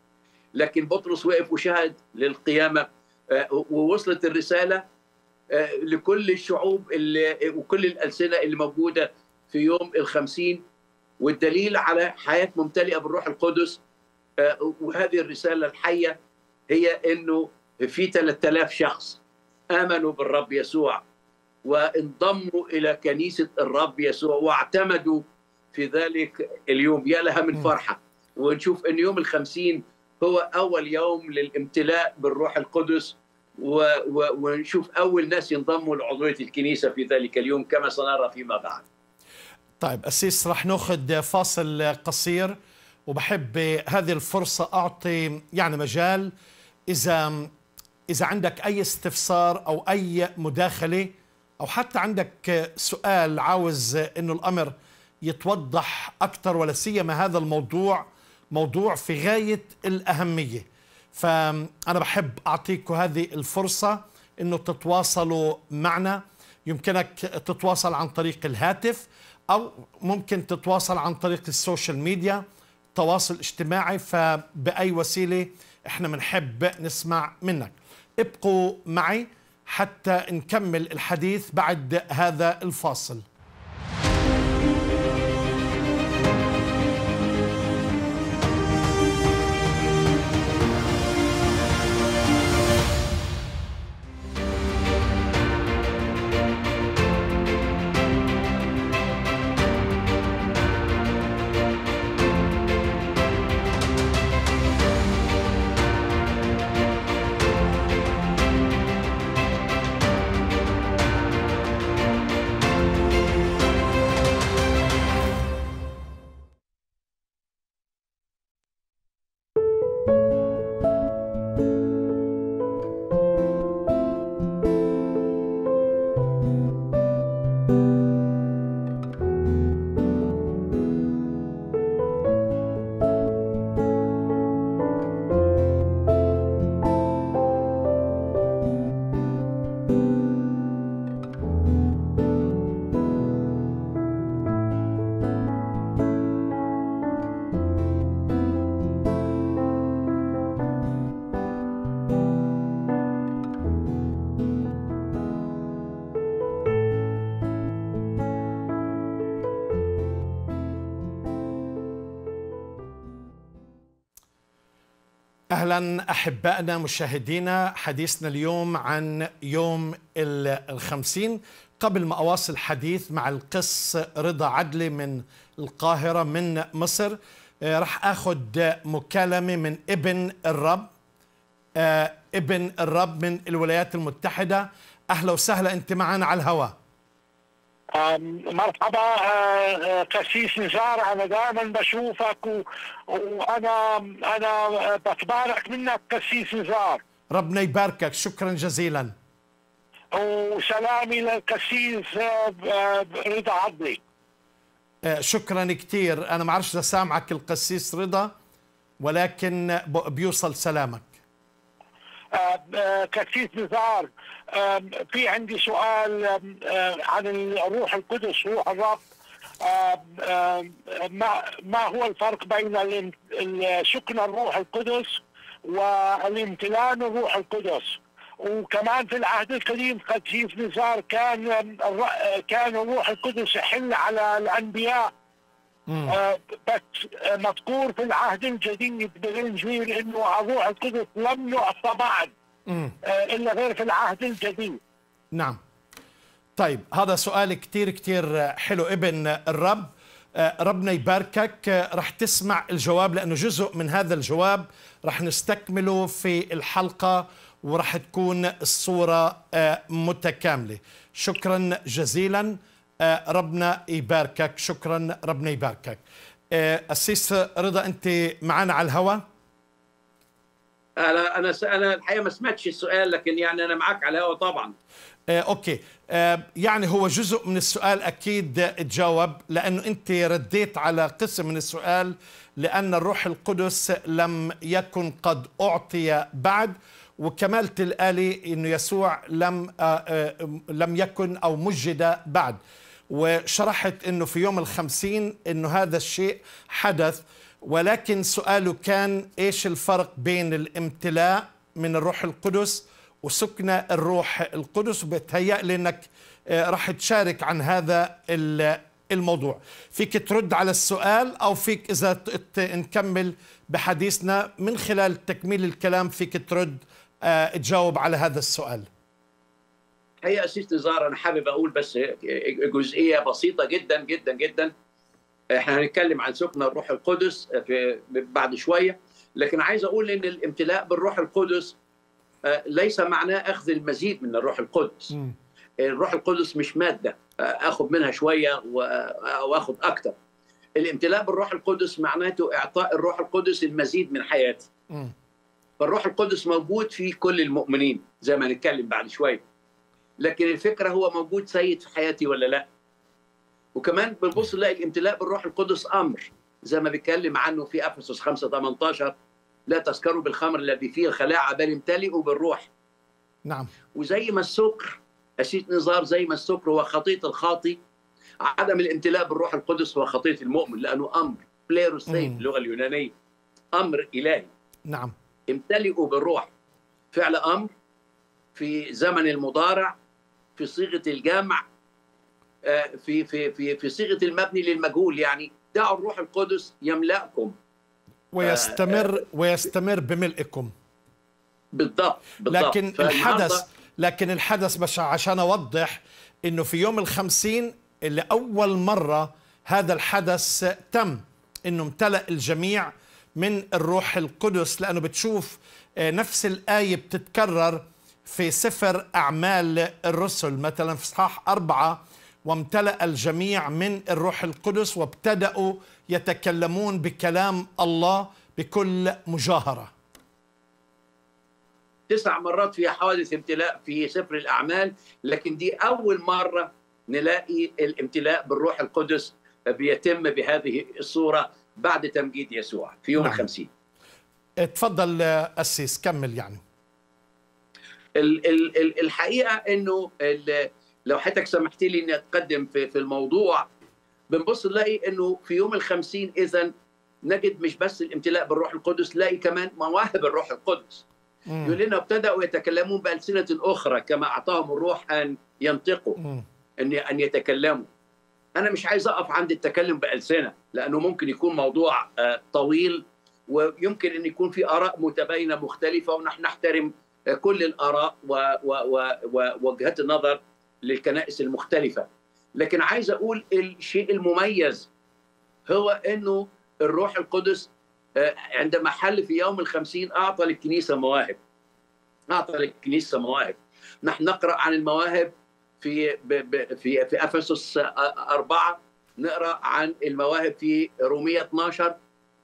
S2: لكن بطرس وقف وشهد للقيامة، ووصلت الرسالة لكل الشعوب اللي وكل الألسنة اللي موجودة في يوم الخمسين، والدليل على حياة ممتلئة بالروح القدس. وهذه الرسالة الحية هي انه في ثلاثة آلاف شخص آمنوا بالرب يسوع وانضموا إلى كنيسة الرب يسوع واعتمدوا في ذلك اليوم. يا لها من فرحة. ونشوف أن يوم الخمسين هو أول يوم للامتلاء بالروح القدس، و... و... ونشوف أول ناس ينضموا لعضوية الكنيسة في ذلك اليوم كما سنرى فيما بعد.
S1: طيب أسيس، رح ناخذ فاصل قصير، وبحب هذه الفرصة أعطي يعني مجال إذا إذا عندك أي استفسار أو أي مداخلة، أو حتى عندك سؤال عاوز إنه الأمر يتوضح أكثر، ولا سيما هذا الموضوع موضوع في غاية الأهمية. فأنا بحب أعطيكم هذه الفرصة إنه تتواصلوا معنا. يمكنك تتواصل عن طريق الهاتف، أو ممكن تتواصل عن طريق السوشيال ميديا، تواصل اجتماعي، فبأي وسيلة إحنا بنحب نسمع منك. ابقوا معي حتى نكمل الحديث بعد هذا الفاصل. أهلا أحبائنا مشاهدينا، حديثنا اليوم عن يوم الخمسين. قبل ما أواصل الحديث مع القس رضا عدلي من القاهرة من مصر، رح أخذ مكالمة من ابن الرب. ابن الرب من الولايات المتحدة، أهلا وسهلا، أنت معنا على الهواء.
S3: مرحبا قسيس نزار، انا دائما بشوفك و... وانا انا بتبارك منك قسيس نزار.
S1: ربنا يباركك، شكرا جزيلا.
S3: وسلامي للقسيس رضا عضلي.
S1: شكرا كثير. انا ما بعرفش اذا سامعك القسيس رضا، ولكن بيوصل سلامك.
S3: قسيس نزار، في عندي سؤال عن الروح القدس، روح الرب. ما ما هو الفرق بين سكن الروح القدس والامتلان الروح القدس؟ وكمان في العهد القديم قسيس نزار كان كان الروح القدس يحل على الانبياء. آه بس مذكور في العهد الجديد بالانجيل انه الروح القدس لم يعطى بعد آه الا غير في العهد الجديد.
S1: نعم. طيب هذا سؤال كتير كتير حلو ابن الرب. آه ربنا يباركك. آه رح تسمع الجواب، لانه جزء من هذا الجواب رح نستكمله في الحلقة، ورح تكون الصورة آه متكاملة. شكرا جزيلا. آه ربنا يباركك. شكرا، ربنا يباركك. آه أسيس رضا، أنت معنا على الهواء؟
S2: أنا أنا أنا الحقيقة ما سمعتش السؤال، لكن يعني أنا معك على الهواء طبعا.
S1: آه أوكي. آه يعني هو جزء من السؤال أكيد تجاوب، لأنه أنت رديت على قسم من السؤال، لأن الروح القدس لم يكن قد أعطي بعد، وكملت الآلي إنه يسوع لم آه آه لم يكن أو مجد بعد، وشرحت إنه في يوم الخمسين إنه هذا الشيء حدث. ولكن سؤاله كان إيش الفرق بين الامتلاء من الروح القدس وسكن الروح القدس، وبتهيأ لي إنك آه راح تشارك عن هذا الموضوع. فيك ترد على السؤال، أو فيك إذا نكمل بحديثنا من خلال تكميل الكلام فيك ترد آه تجاوب على هذا السؤال.
S2: هي أسيس نزار، أنا حابب أقول بس جزئية بسيطة جدا جدا جدا. احنا هنتكلم عن سكن الروح القدس في بعد شوية، لكن عايز أقول إن الامتلاء بالروح القدس ليس معناه أخذ المزيد من الروح القدس. م. الروح القدس مش مادة أخذ منها شوية وأخذ أكتر. الامتلاء بالروح القدس معناته إعطاء الروح القدس المزيد من حياتي. م. فالروح القدس موجود في كل المؤمنين زي ما هنتكلم بعد شوية، لكن الفكرة هو موجود سيد في حياتي ولا لا. وكمان بنبص نلاقي الامتلاء بالروح القدس أمر، زي ما بيتكلم عنه في أفسس خمسة ثمانية عشر: لا تسكروا بالخمر الذي فيه الخلاعة بل امتلئوا بالروح.
S1: نعم.
S2: وزي ما السكر أسيس نزار، زي ما السكر هو خطية الخاطي، عدم الامتلاء بالروح القدس هو خطية المؤمن، لأنه أمر بليروسين باللغة اليونانية، أمر إلهي.
S1: نعم.
S2: امتلئوا بالروح، فعل أمر في زمن المضارع، في صيغة الجمع، في في في في صيغة المبني للمجهول، يعني دعوا الروح القدس يملأكم
S1: ويستمر ويستمر بملئكم.
S2: بالضبط بالضبط.
S1: لكن الحدث لكن الحدث بس عشان أوضح إنه في يوم الخمسين اللي أول مرة هذا الحدث تم، إنه امتلأ الجميع من الروح القدس، لأنه بتشوف نفس الآية بتتكرر في سفر أعمال الرسل، مثلا في إصحاح أربعة: وامتلأ الجميع من الروح القدس وابتدأوا يتكلمون بكلام الله بكل مجاهرة.
S2: تسع مرات في حوادث امتلاء في سفر الأعمال، لكن دي أول مرة نلاقي الامتلاء بالروح القدس بيتم بهذه الصورة بعد تمجيد يسوع في يوم نعم. الخمسين.
S1: اتفضل أسيس كمل. يعني
S2: ال ال الحقيقة أنه لو حضرتك سمحت لي أني أتقدم في, في الموضوع، بنبص نلاقي أنه في يوم الخمسين إذن نجد مش بس الامتلاء بالروح القدس، نلاقي كمان مواهب الروح القدس. مم. يقول لنا ابتدأوا يتكلمون بألسنة أخرى كما أعطاهم الروح أن ينطقوا، مم. أن أن يتكلموا. أنا مش عايز أقف عند التكلم بألسنة، لأنه ممكن يكون موضوع طويل، ويمكن أن يكون في آراء متباينة مختلفة، ونحن نحترم كل الآراء ووجهات النظر للكنائس المختلفة. لكن عايز أقول الشيء المميز هو أنه الروح القدس عندما حل في يوم الخمسين أعطى للكنيسة مواهب. أعطى للكنيسة مواهب. نحن نقرأ عن المواهب في في في افسس أربعة، نقرا عن المواهب في رومية اثناشر،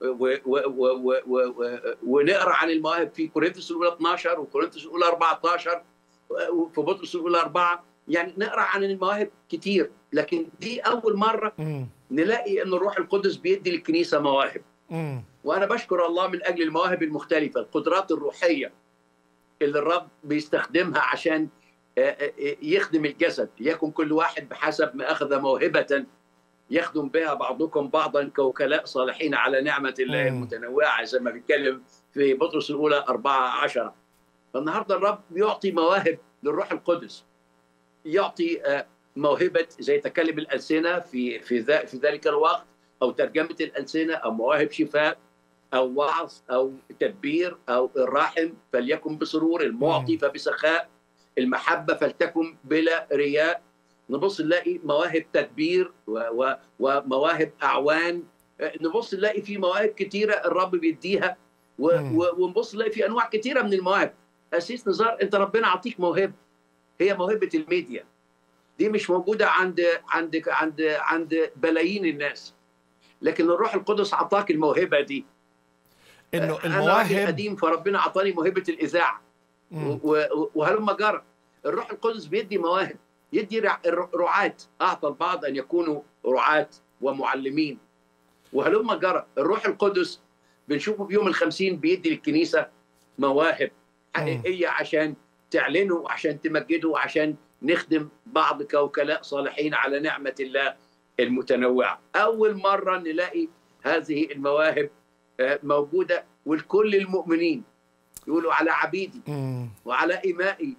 S2: ونقرا عن المواهب في كورنثوس الاولى اثناشر وكورنثوس الاولى أربعة عشر وفي بطرس الاولى أربعة. يعني نقرا عن المواهب كتير، لكن دي اول مره م. نلاقي ان الروح القدس بيدي للكنيسه مواهب. م. وانا بشكر الله من اجل المواهب المختلفه، القدرات الروحيه اللي الرب بيستخدمها عشان يخدم الجسد. يكن كل واحد بحسب ما اخذ موهبه يخدم بها بعضكم بعضا كوكلاء صالحين على نعمه الله م. المتنوعه، زي ما بيتكلم في بطرس الاولى أربعة عشر. فالنهارده الرب بيعطي مواهب للروح القدس، يعطي موهبه زي تكلم الالسنه في في في ذلك الوقت، او ترجمه الالسنه، او مواهب شفاء، او وعظ، او تدبير، او الراحم فليكن بسرور، المعطي فبسخاء، المحبه فلتكن بلا رياء. نبص نلاقي مواهب تدبير ومواهب اعوان، نبص نلاقي في مواهب كتيره الرب بيديها، ونبص نلاقي في انواع كتيره من المواهب. أسيس نزار، انت ربنا عطيك موهبه، هي موهبه الميديا. دي مش موجوده عند عند عند عند بلايين الناس، لكن الروح القدس عطاك الموهبه دي.
S1: انه
S2: المواهب انا قديم، فربنا عطاني موهبه الاذاعه، وهلما جرى الروح القدس بيدي مواهب، يدي رعاة، اعطى البعض ان يكونوا رعاة ومعلمين، وهلما جرى الروح القدس بنشوفه في يوم الخمسين بيدي للكنيسه مواهب حقيقيه عشان تعلنوا وعشان تمجدوا وعشان نخدم بعض كوكلاء صالحين على نعمة الله المتنوعة. أول مرة نلاقي هذه المواهب موجودة، والكل المؤمنين يقولوا على عبيدي وعلى إمائي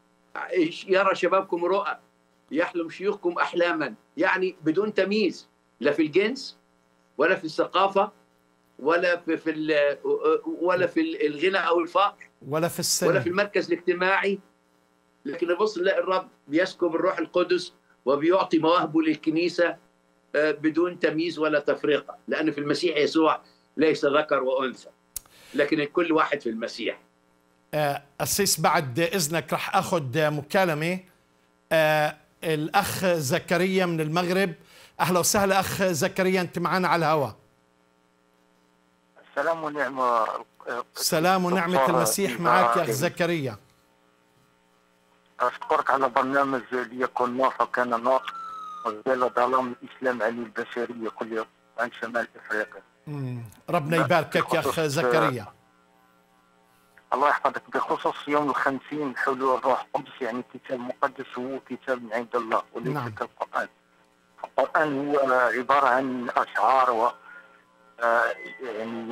S2: يرى شبابكم رؤى، يحلم شيوخكم أحلاما. يعني بدون تمييز، لا في الجنس ولا في الثقافة ولا في, في ولا في الغنى أو الفقر
S1: ولا في السن
S2: ولا في المركز الاجتماعي، لكن نبص نلاقي الرب بيسكب الروح القدس وبيعطي مواهبه للكنيسة بدون تمييز ولا تفرقة، لأن في المسيح يسوع ليس ذكر وأنثى، لكن الكل واحد في المسيح.
S1: أسيس بعد إذنك رح أخذ مكالمة. آه الأخ زكريا من المغرب. أهلا وسهلا أخ زكريا، أنت معنا على الهواء.
S4: سلام ونعمة.
S1: سلام ونعمة المسيح معك يا أخ زكريا.
S4: أشكرك على برنامج ليكن نور فكان نور، وزال ظلام الإسلام عن البشرية كلها عن شمال إفريقيا.
S1: ربنا يباركك يا أخ زكريا.
S4: الله يحفظك. بخصوص يوم الخمسين حلول الروح القدس، يعني الكتاب المقدس هو كتاب من عند الله وليس نعم. كالقرآن. القرآن هو عبارة عن أشعار و يعني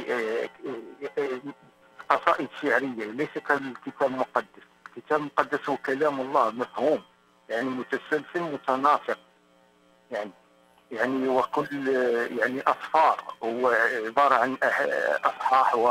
S4: قصائد شعرية، ليس كالكتاب المقدس. الكتاب المقدس هو كلام الله مفهوم، يعني متسلسل متناسق، يعني يعني وكل يعني أصفار، هو عبارة عن أصحاح و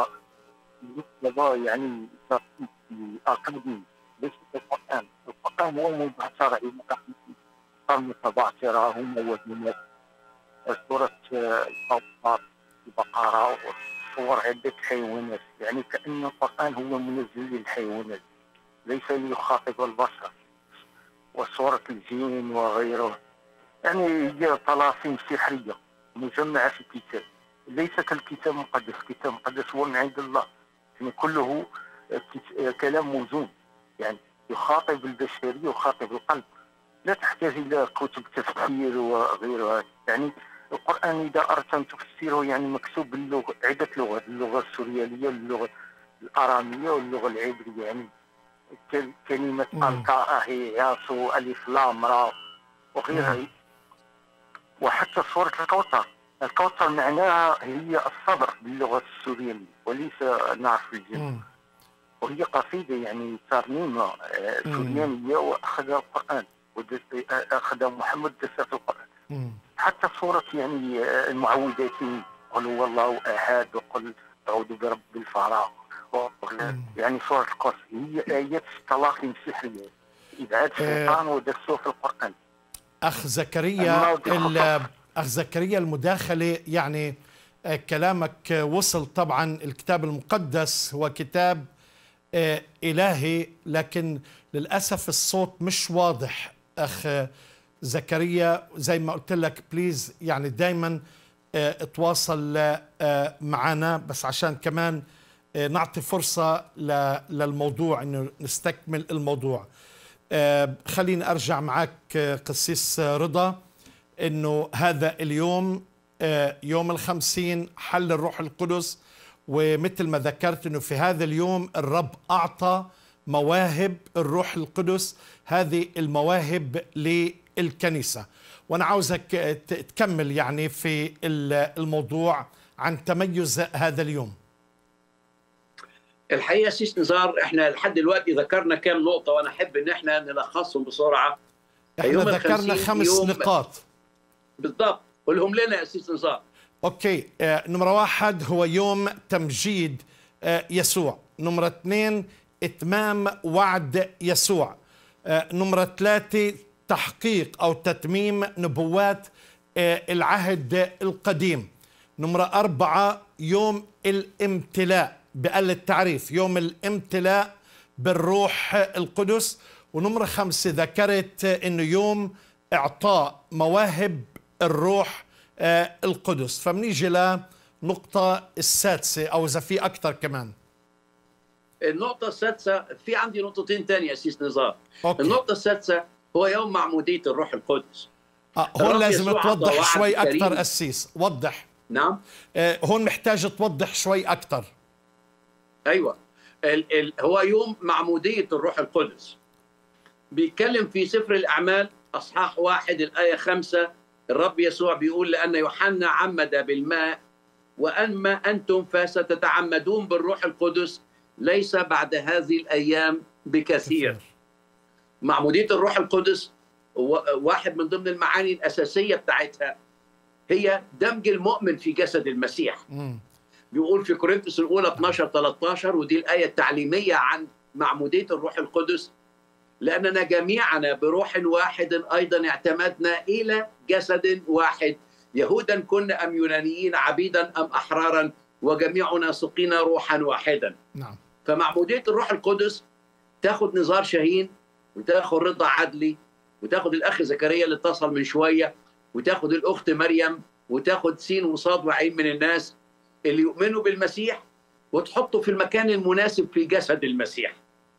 S4: يعني أقدم، ليس القرآن. القرآن هو مباشرة متبعثرة، هم موجودات سورة الأوصار، البقرة، وصور عدة حيوانات، يعني كأن القرآن هو منزل للحيوانات ليس ليخاطب البشر، وصورة الجن وغيره. يعني هي طلاسم سحرية مجمعة في الكتاب، ليس كالكتاب المقدس. الكتاب المقدس هو من عند الله، يعني كله كلام موزون، يعني يخاطب البشرية ويخاطب القلب، لا تحتاج إلى كتب تفسير وغيرها. يعني القرآن إذا أردت أن تفسره يعني مكتوب باللغة، عدة لغات، اللغة السوريالية واللغة الأرامية واللغة العبرية. يعني كلمة ألقى هي ياسو ألف لام را وغيرها. وحتى سورة الكوثر، الكوثر معناها هي الصبر باللغة السوريالية وليس نار في الجنة، وهي قصيدة يعني ترنيمة سوريانية وأخذها القرآن أخذها محمد دسها في القرآن. حتى سورة يعني المعوذتين، قل هو الله أحد وقل أعوذ برب الفلق، يعني سورة القرآن هي آيات طلاقم سحرية إبعاد الشيطان ودسوه في القرآن.
S1: أخ زكريا أخ زكريا المداخلة، يعني كلامك وصل. طبعا الكتاب المقدس هو كتاب إلهي، لكن للأسف الصوت مش واضح أخ زكريا. زي ما قلت لك بليز يعني دايما اتواصل معنا، بس عشان كمان نعطي فرصة للموضوع انه نستكمل الموضوع. خليني ارجع معك قسيس رضا، انه هذا اليوم يوم الخمسين حل الروح القدس، ومثل ما ذكرت انه في هذا اليوم الرب اعطى مواهب الروح القدس، هذه المواهب للكنيسة. وانا عاوزك تكمل يعني في الموضوع عن تميز هذا اليوم.
S2: الحقيقه سيس نزار احنا لحد دلوقتي ذكرنا كام نقطه، وانا احب ان احنا نلخصهم بسرعه.
S1: احنا ذكرنا خمس نقاط
S2: بالضبط، قولهم لنا يا سيس نزار.
S1: اوكي، آه، نمرة واحد هو يوم تمجيد آه، يسوع. نمرة اثنين اتمام وعد يسوع. آه، نمرة ثلاثة تحقيق او تتميم نبوات آه، العهد القديم. نمرة أربعة يوم الامتلاء، بقل التعريف يوم الامتلاء بالروح القدس. ونمرة خمسة ذكرت انه يوم اعطاء مواهب الروح آه القدس. فمنيجي لنقطة السادسة او اذا في اكثر كمان.
S2: النقطة السادسة في عندي نقطتين تانية يا سيس نزار.
S1: أوكي.
S2: النقطة السادسة هو يوم معمودية الروح القدس.
S1: آه هون لازم توضح شوي اكثر قسيس، وضح.
S2: نعم.
S1: آه هون محتاج توضح شوي اكثر.
S2: ايوه، ال ال هو يوم معمودية الروح القدس. بيتكلم في سفر الأعمال أصحاح واحد الآية خمسة، الرب يسوع بيقول لأن يوحنا عمد بالماء وأما أنتم فستتعمدون بالروح القدس ليس بعد هذه الأيام بكثير. معمودية الروح القدس واحد من ضمن المعاني الأساسية بتاعتها هي دمج المؤمن في جسد المسيح.
S1: م.
S2: بيقول في كورنثوس الأولى اثناشر ثلاثة عشر، ودي الآية التعليمية عن معمودية الروح القدس: لأننا جميعنا بروح واحد أيضا اعتمدنا إلى جسد واحد، يهودا كنا أم يونانيين، عبيدا أم أحرارا، وجميعنا سقينا روحا واحدا.
S1: نعم.
S2: فمعمودية الروح القدس تاخد نزار شاهين، وتاخد رضا عدلي، وتاخد الأخ زكريا اللي اتصل من شوية، وتاخد الأخت مريم، وتاخد سين وصاد وعين من الناس اللي يؤمنوا بالمسيح، وتحطه في المكان المناسب في جسد المسيح.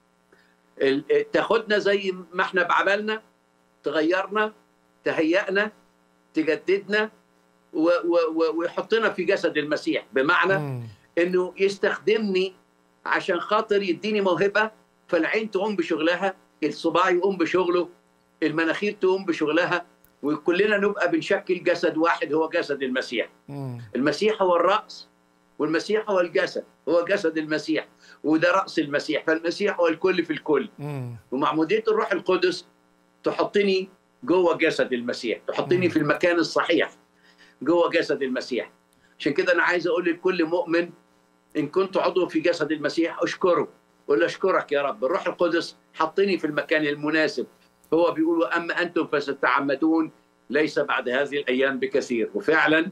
S2: تاخدنا زي ما احنا بعملنا، تغيرنا، تهيئنا، تجددنا، ويحطنا في جسد المسيح، بمعنى
S1: مم.
S2: انه يستخدمني عشان خاطر يديني موهبة، فالعين تقوم بشغلها، الصباع يقوم بشغله، المناخير تقوم بشغلها، وكلنا نبقى بنشكل جسد واحد هو جسد المسيح.
S1: مم.
S2: المسيح هو الرأس، والمسيح هو الجسد، هو جسد المسيح، وده رأس المسيح، فالمسيح هو الكل في الكل.
S1: مم.
S2: ومعمودية الروح القدس تحطني جوه جسد المسيح، تحطني
S1: مم.
S2: في المكان الصحيح جوه جسد المسيح. عشان كده أنا عايز أقول لكل مؤمن: إن كنت عضو في جسد المسيح أشكره، قل أشكرك يا رب، الروح القدس حطني في المكان المناسب. هو بيقول: وأما أنتم فستتعمدون ليس بعد هذه الأيام بكثير. وفعلا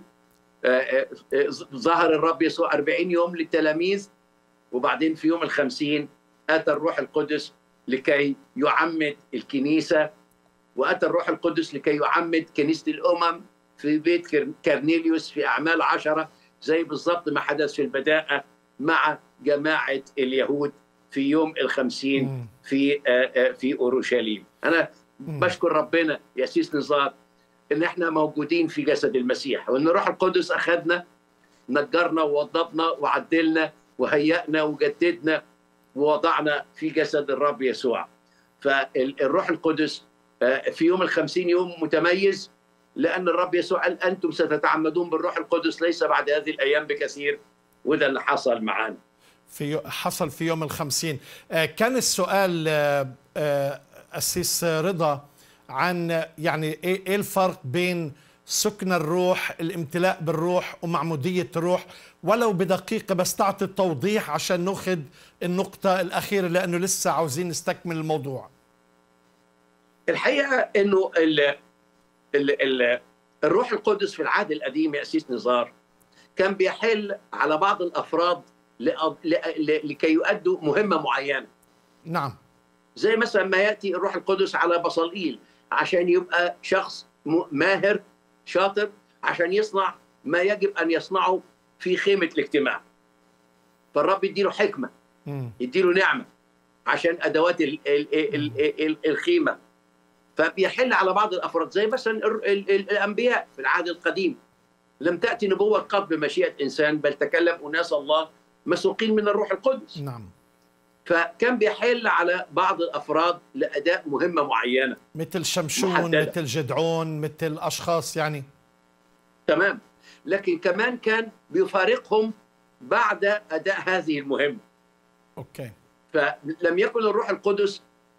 S2: ظهر الرب يسوع أربعين يوم للتلاميذ، وبعدين في يوم الخمسين أتى الروح القدس لكي يعمد الكنيسة، وأتى الروح القدس لكي يعمد كنيسة الأمم في بيت كرنيليوس في أعمال عشرة، زي بالضبط ما حدث في البداءة مع جماعة اليهود في يوم الخمسين في في أورشليم. أنا بشكر ربنا يا سيس نزار إن إحنا موجودين في جسد المسيح، وإن الروح القدس أخذنا، نجرنا ووضبنا وعدلنا وهيئنا وجددنا ووضعنا في جسد الرب يسوع. فالروح القدس في يوم الخمسين يوم متميز، لأن الرب يسوع قال: أنتم ستتعمدون بالروح القدس ليس بعد هذه الأيام بكثير. وده اللي حصل معانا،
S1: في حصل في يوم الخمسين. كان السؤال أسيس رضا عن يعني إيه الفرق بين سكن الروح، الامتلاء بالروح، ومعمودية الروح، ولو بدقيقة بس تعطي التوضيح عشان ناخذ النقطة الأخيرة، لأنه لسه عاوزين نستكمل الموضوع.
S2: الحقيقة إنه ال ال ال الروح القدس في العهد القديم يا أسيس نزار كان بيحل على بعض الأفراد لكي يؤدوا مهمة معينة.
S1: نعم.
S2: زي مثلا ما يأتي الروح القدس على بصلئيل عشان يبقى شخص ماهر شاطر عشان يصنع ما يجب أن يصنعه في خيمة الاجتماع. فالرب يديله حكمة، يديله نعمة عشان أدوات ال ال ال ال الخيمة. فبيحل على بعض الأفراد زي مثلا الأنبياء في العهد القديم. لم تأتي نبوة قط بمشيئة إنسان، بل تكلم أناس الله مسوقين من الروح القدس.
S1: نعم.
S2: فكان بيحل على بعض الأفراد لأداء مهمة معينة،
S1: مثل شمشون محددة. مثل جدعون، مثل أشخاص يعني.
S2: تمام. لكن كمان كان بيفارقهم بعد أداء هذه المهمة.
S1: أوكي.
S2: فلم يكن الروح القدس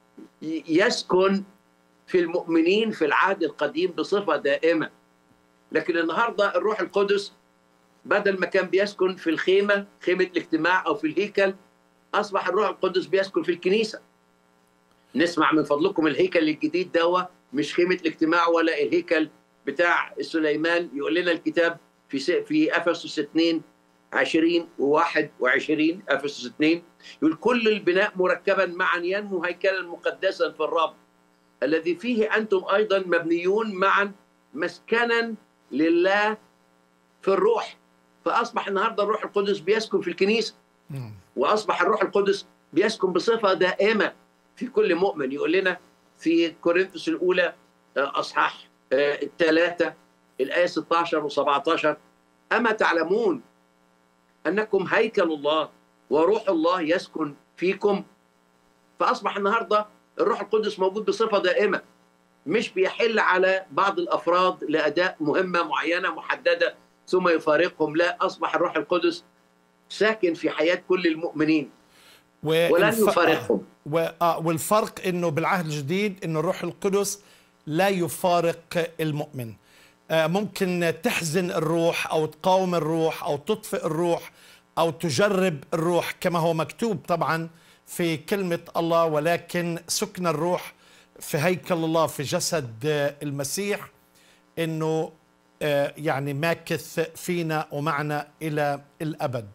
S2: يسكن في المؤمنين في العهد القديم بصفة دائمة، لكن النهاردة الروح القدس بدل ما كان بيسكن في الخيمة، خيمة الاجتماع أو في الهيكل، أصبح الروح القدس بيسكن في الكنيسة. نسمع من فضلكم الهيكل الجديد دوا مش خيمة الاجتماع ولا الهيكل بتاع سليمان. يقول لنا الكتاب في في أفسس اثنين عشرين وواحد وعشرين، أفسس اثنين يقول كل البناء مركبا معا ينمو هيكلا مقدسا في الرب الذي فيه أنتم أيضا مبنيون معا مسكنا لله في الروح. فأصبح النهاردة الروح القدس بيسكن في الكنيسة، وأصبح الروح القدس بيسكن بصفة دائمة في كل مؤمن. يقول لنا في كورنثوس الأولى أصحاح الثلاثة الآية ستة عشر وسبعة عشر أما تعلمون أنكم هيكل الله وروح الله يسكن فيكم. فأصبح النهاردة الروح القدس موجود بصفة دائمة، مش بيحل على بعض الأفراد لأداء مهمة معينة محددة ثم يفارقهم. لا، أصبح الروح القدس ساكن في حياة كل المؤمنين ولن يفارقهم.
S1: والفرق أنه بالعهد الجديد أنه الروح القدس لا يفارق المؤمن. ممكن تحزن الروح أو تقاوم الروح أو تطفئ الروح أو تجرب الروح كما هو مكتوب طبعا في كلمة الله، ولكن سكن الروح في هيكل الله في جسد المسيح أنه يعني ماكث فينا ومعنا إلى الأبد.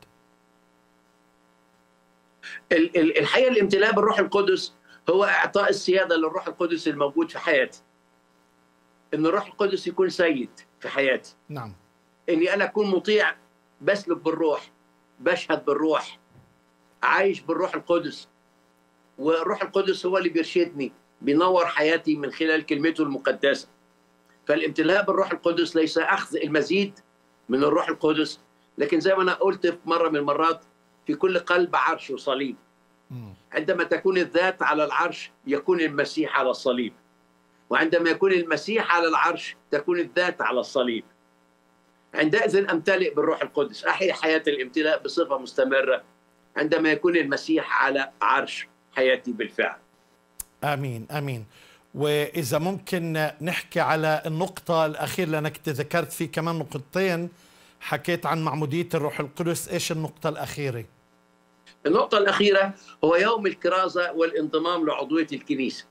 S2: الحقيقة الامتلاء بالروح القدس هو إعطاء السيادة للروح القدس الموجود في حياتي. إن الروح القدس يكون سيد في حياتي.
S1: نعم.
S2: إني أنا أكون مطيع، بسلك بالروح، بشهد بالروح، عايش بالروح القدس. والروح القدس هو اللي بيرشدني، بينور حياتي من خلال كلمته المقدسة. فالامتلاء بالروح القدس ليس أخذ المزيد من الروح القدس، لكن زي ما أنا قلت في مرة من المرات في كل قلب عرش وصليب. عندما تكون الذات على العرش يكون المسيح على الصليب، وعندما يكون المسيح على العرش تكون الذات على الصليب. عندئذ أمتلئ بالروح القدس، أحيا حياة الامتلاء بصفة مستمرة عندما يكون المسيح على عرش حياتي بالفعل.
S1: آمين آمين. وإذا ممكن نحكي على النقطة الأخيرة، لأنك ذكرت في كمان نقطتين، حكيت عن معمودية الروح القدس، إيش النقطة الأخيرة؟
S2: النقطة الأخيرة هو يوم الكرازة والانضمام لعضوية الكنيسة.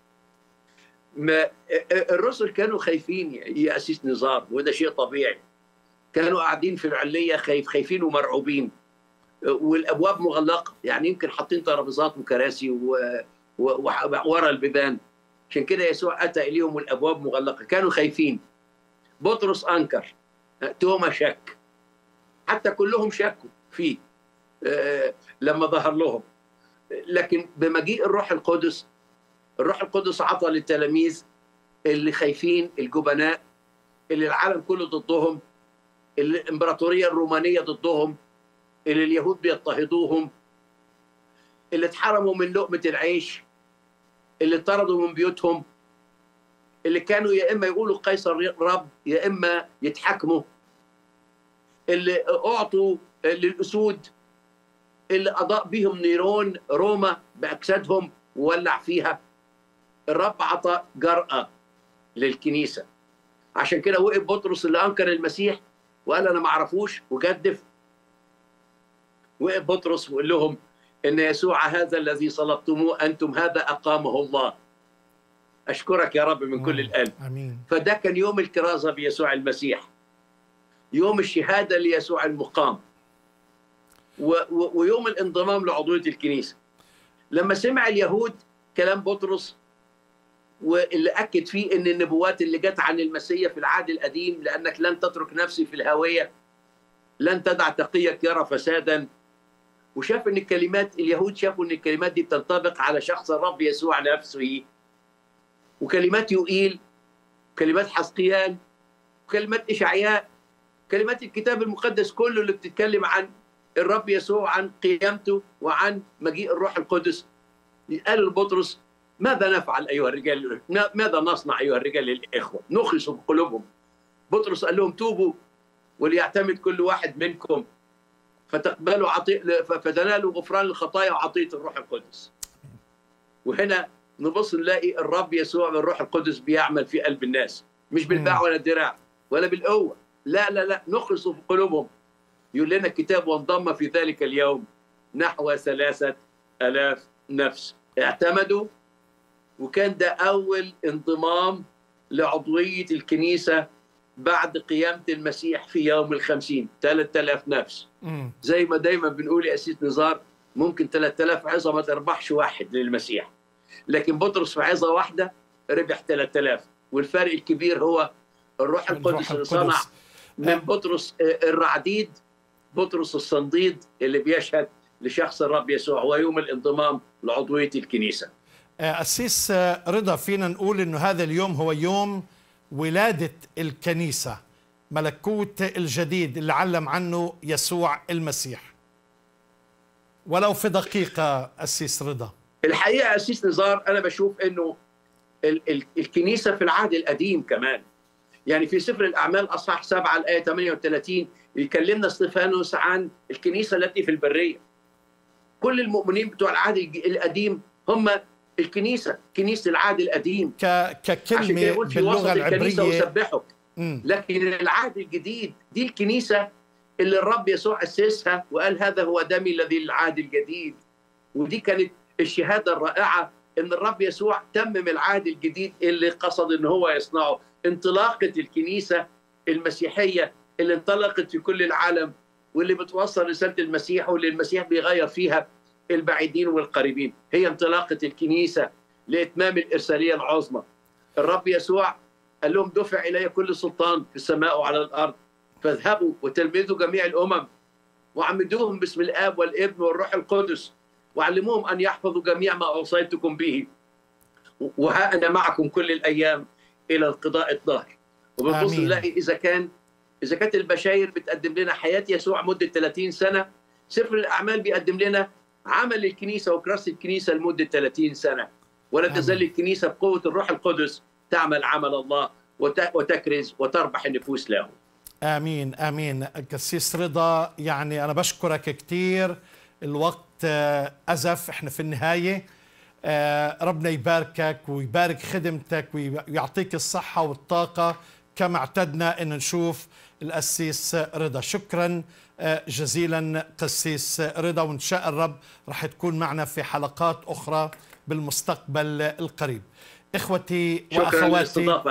S2: ما الرسل كانوا خايفين يا أسيس نزار، وده شيء طبيعي. كانوا قاعدين في العلية خايف خايفين ومرعوبين، والأبواب مغلقة، يعني يمكن حاطين ترابيزات وكراسي ورا البيبان. عشان كده يسوع أتى إليهم والأبواب مغلقة، كانوا خايفين. بطرس أنكر، توما شك، حتى كلهم شكوا فيه لما ظهر لهم. لكن بمجيء الروح القدس، الروح القدس عطى للتلاميذ اللي خايفين، الجبناء اللي العالم كله ضدهم، اللي الإمبراطورية الرومانية ضدهم، اللي اليهود بيضطهدوهم، اللي اتحرموا من لقمة العيش، اللي طردوا من بيوتهم، اللي كانوا يا إما يقولوا قيصر رب يا إما يتحكموا، اللي أعطوا للأسود، اللي أضاء بهم نيرون روما بأجسادهم وولع فيها. الرب عطى جرأة للكنيسة. عشان كده وقف بطرس اللي أنكر المسيح وقال أنا ما أعرفوش وجدف. وقف بطرس وقال لهم إن يسوع هذا الذي صلبتموه أنتم هذا أقامه الله. أشكرك يا رب من كل القلب.
S1: آمين.
S2: فده كان يوم الكرازة بيسوع المسيح، يوم الشهادة ليسوع المقام، ويوم الانضمام لعضوية الكنيسة. لما سمع اليهود كلام بطرس واللي أكد فيه أن النبوات اللي جت عن المسيح في العهد القديم، لأنك لن تترك نفسي في الهاوية، لن تدع تقيك يرى فسادا. وشاف أن الكلمات، اليهود شافوا أن الكلمات دي بتنطبق على شخص الرب يسوع نفسه، وكلمات يوئيل، كلمات حسقيال، وكلمات إشعياء، كلمات الكتاب المقدس كله اللي بتتكلم عن الرب يسوع، عن قيامته وعن مجيء الروح القدس. قال لبطرس: ماذا نفعل أيها الرجال؟ ماذا نصنع أيها الرجال الإخوة؟ نخلص بقلوبهم. بطرس قال لهم: توبوا وليعتمد كل واحد منكم فتقبلوا عطي... فتنالوا غفران الخطايا وعطية الروح القدس. وهنا نبص نلاقي الرب يسوع والروح القدس بيعمل في قلب الناس، مش بالباع ولا الدراع ولا بالقوة، لا لا لا، نخلص في قلوبهم. يقول لنا الكتاب: وانضم في ذلك اليوم نحو ثلاثة آلاف نفس اعتمدوا. وكان ده أول انضمام لعضوية الكنيسة بعد قيامة المسيح في يوم الخمسين، ثلاثة آلاف نفس. مم. زي ما دايما بنقول يا أسيس نزار، ممكن ثلاثة آلاف عظة ما تربحش واحد للمسيح، لكن بطرس في عظة واحدة ربح ثلاثة آلاف. والفرق الكبير هو الروح القدس اللي صنع من بطرس الرعديد بطرس الصنديد اللي بيشهد لشخص الرب يسوع. هو يوم الانضمام لعضوية الكنيسة.
S1: أسيس رضا، فينا نقول إنه هذا اليوم هو يوم ولادة الكنيسة، ملكوت الجديد اللي علم عنه يسوع المسيح، ولو في دقيقة أسيس رضا.
S2: الحقيقة أسيس نزار، أنا بشوف إنه ال ال الكنيسة في العهد القديم كمان، يعني في سفر الأعمال أصحاح سبعة الآية ثمانية وثلاثين يكلمنا استفانوس عن الكنيسة التي في البرية. كل المؤمنين بتوع العهد القديم هم الكنيسة، كنيسة العهد القديم،
S1: ككلمة باللغة العبرية
S2: وسبحك. لكن العهد الجديد دي الكنيسة اللي الرب يسوع أسسها وقال: هذا هو دمي الذي للعهد الجديد. ودي كانت الشهادة الرائعة إن الرب يسوع تمم العهد الجديد اللي قصد إن هو يصنعه. انطلاقة الكنيسة المسيحية اللي انطلقت في كل العالم، واللي بتوصل رسالة المسيح، واللي المسيح بيغير فيها البعيدين والقريبين، هي انطلاقة الكنيسة لإتمام الإرسالية العظمى. الرب يسوع قال لهم: دفع إلي كل سلطان في السماء وعلى الأرض، فاذهبوا وتلمذوا جميع الأمم وعمدوهم باسم الآب والابن والروح القدس، وعلموهم أن يحفظوا جميع ما أوصيتكم به، وها أنا معكم كل الأيام إلى انقضاء الدهر. وبنبص نلاقي إذا كان إذا كانت البشاير بتقدم لنا حياة يسوع مدة ثلاثين سنة، سفر الأعمال بيقدم لنا عمل الكنيسة وكراسة الكنيسة لمدة ثلاثين سنة. ولا تزال الكنيسة بقوة الروح القدس تعمل عمل الله وتكرز وتربح النفوس له.
S1: آمين آمين. قسيس رضا، يعني أنا بشكرك كتير، الوقت أزف، إحنا في النهاية. ربنا يباركك ويبارك خدمتك ويعطيك الصحة والطاقة كما اعتدنا أن نشوف القسيس رضا. شكرا جزيلا قسيس رضا، وإن شاء الرب رح تكون معنا في حلقات أخرى بالمستقبل القريب. إخوتي وأخواتي،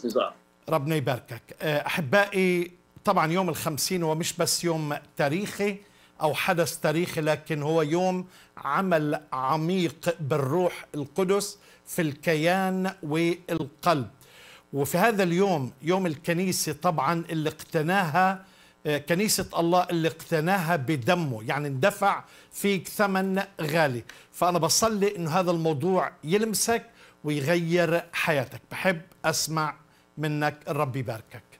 S1: ربنا يباركك. أحبائي، طبعا يوم الخمسين هو مش بس يوم تاريخي أو حدث تاريخي، لكن هو يوم عمل عميق بالروح القدس في الكيان والقلب. وفي هذا اليوم، يوم الكنيسة طبعا اللي اقتناها كنيسة الله، اللي اقتناها بدمه، يعني اندفع فيك ثمن غالي. فأنا بصلي إنه هذا الموضوع يلمسك ويغير حياتك. بحب أسمع منك. الرب يباركك.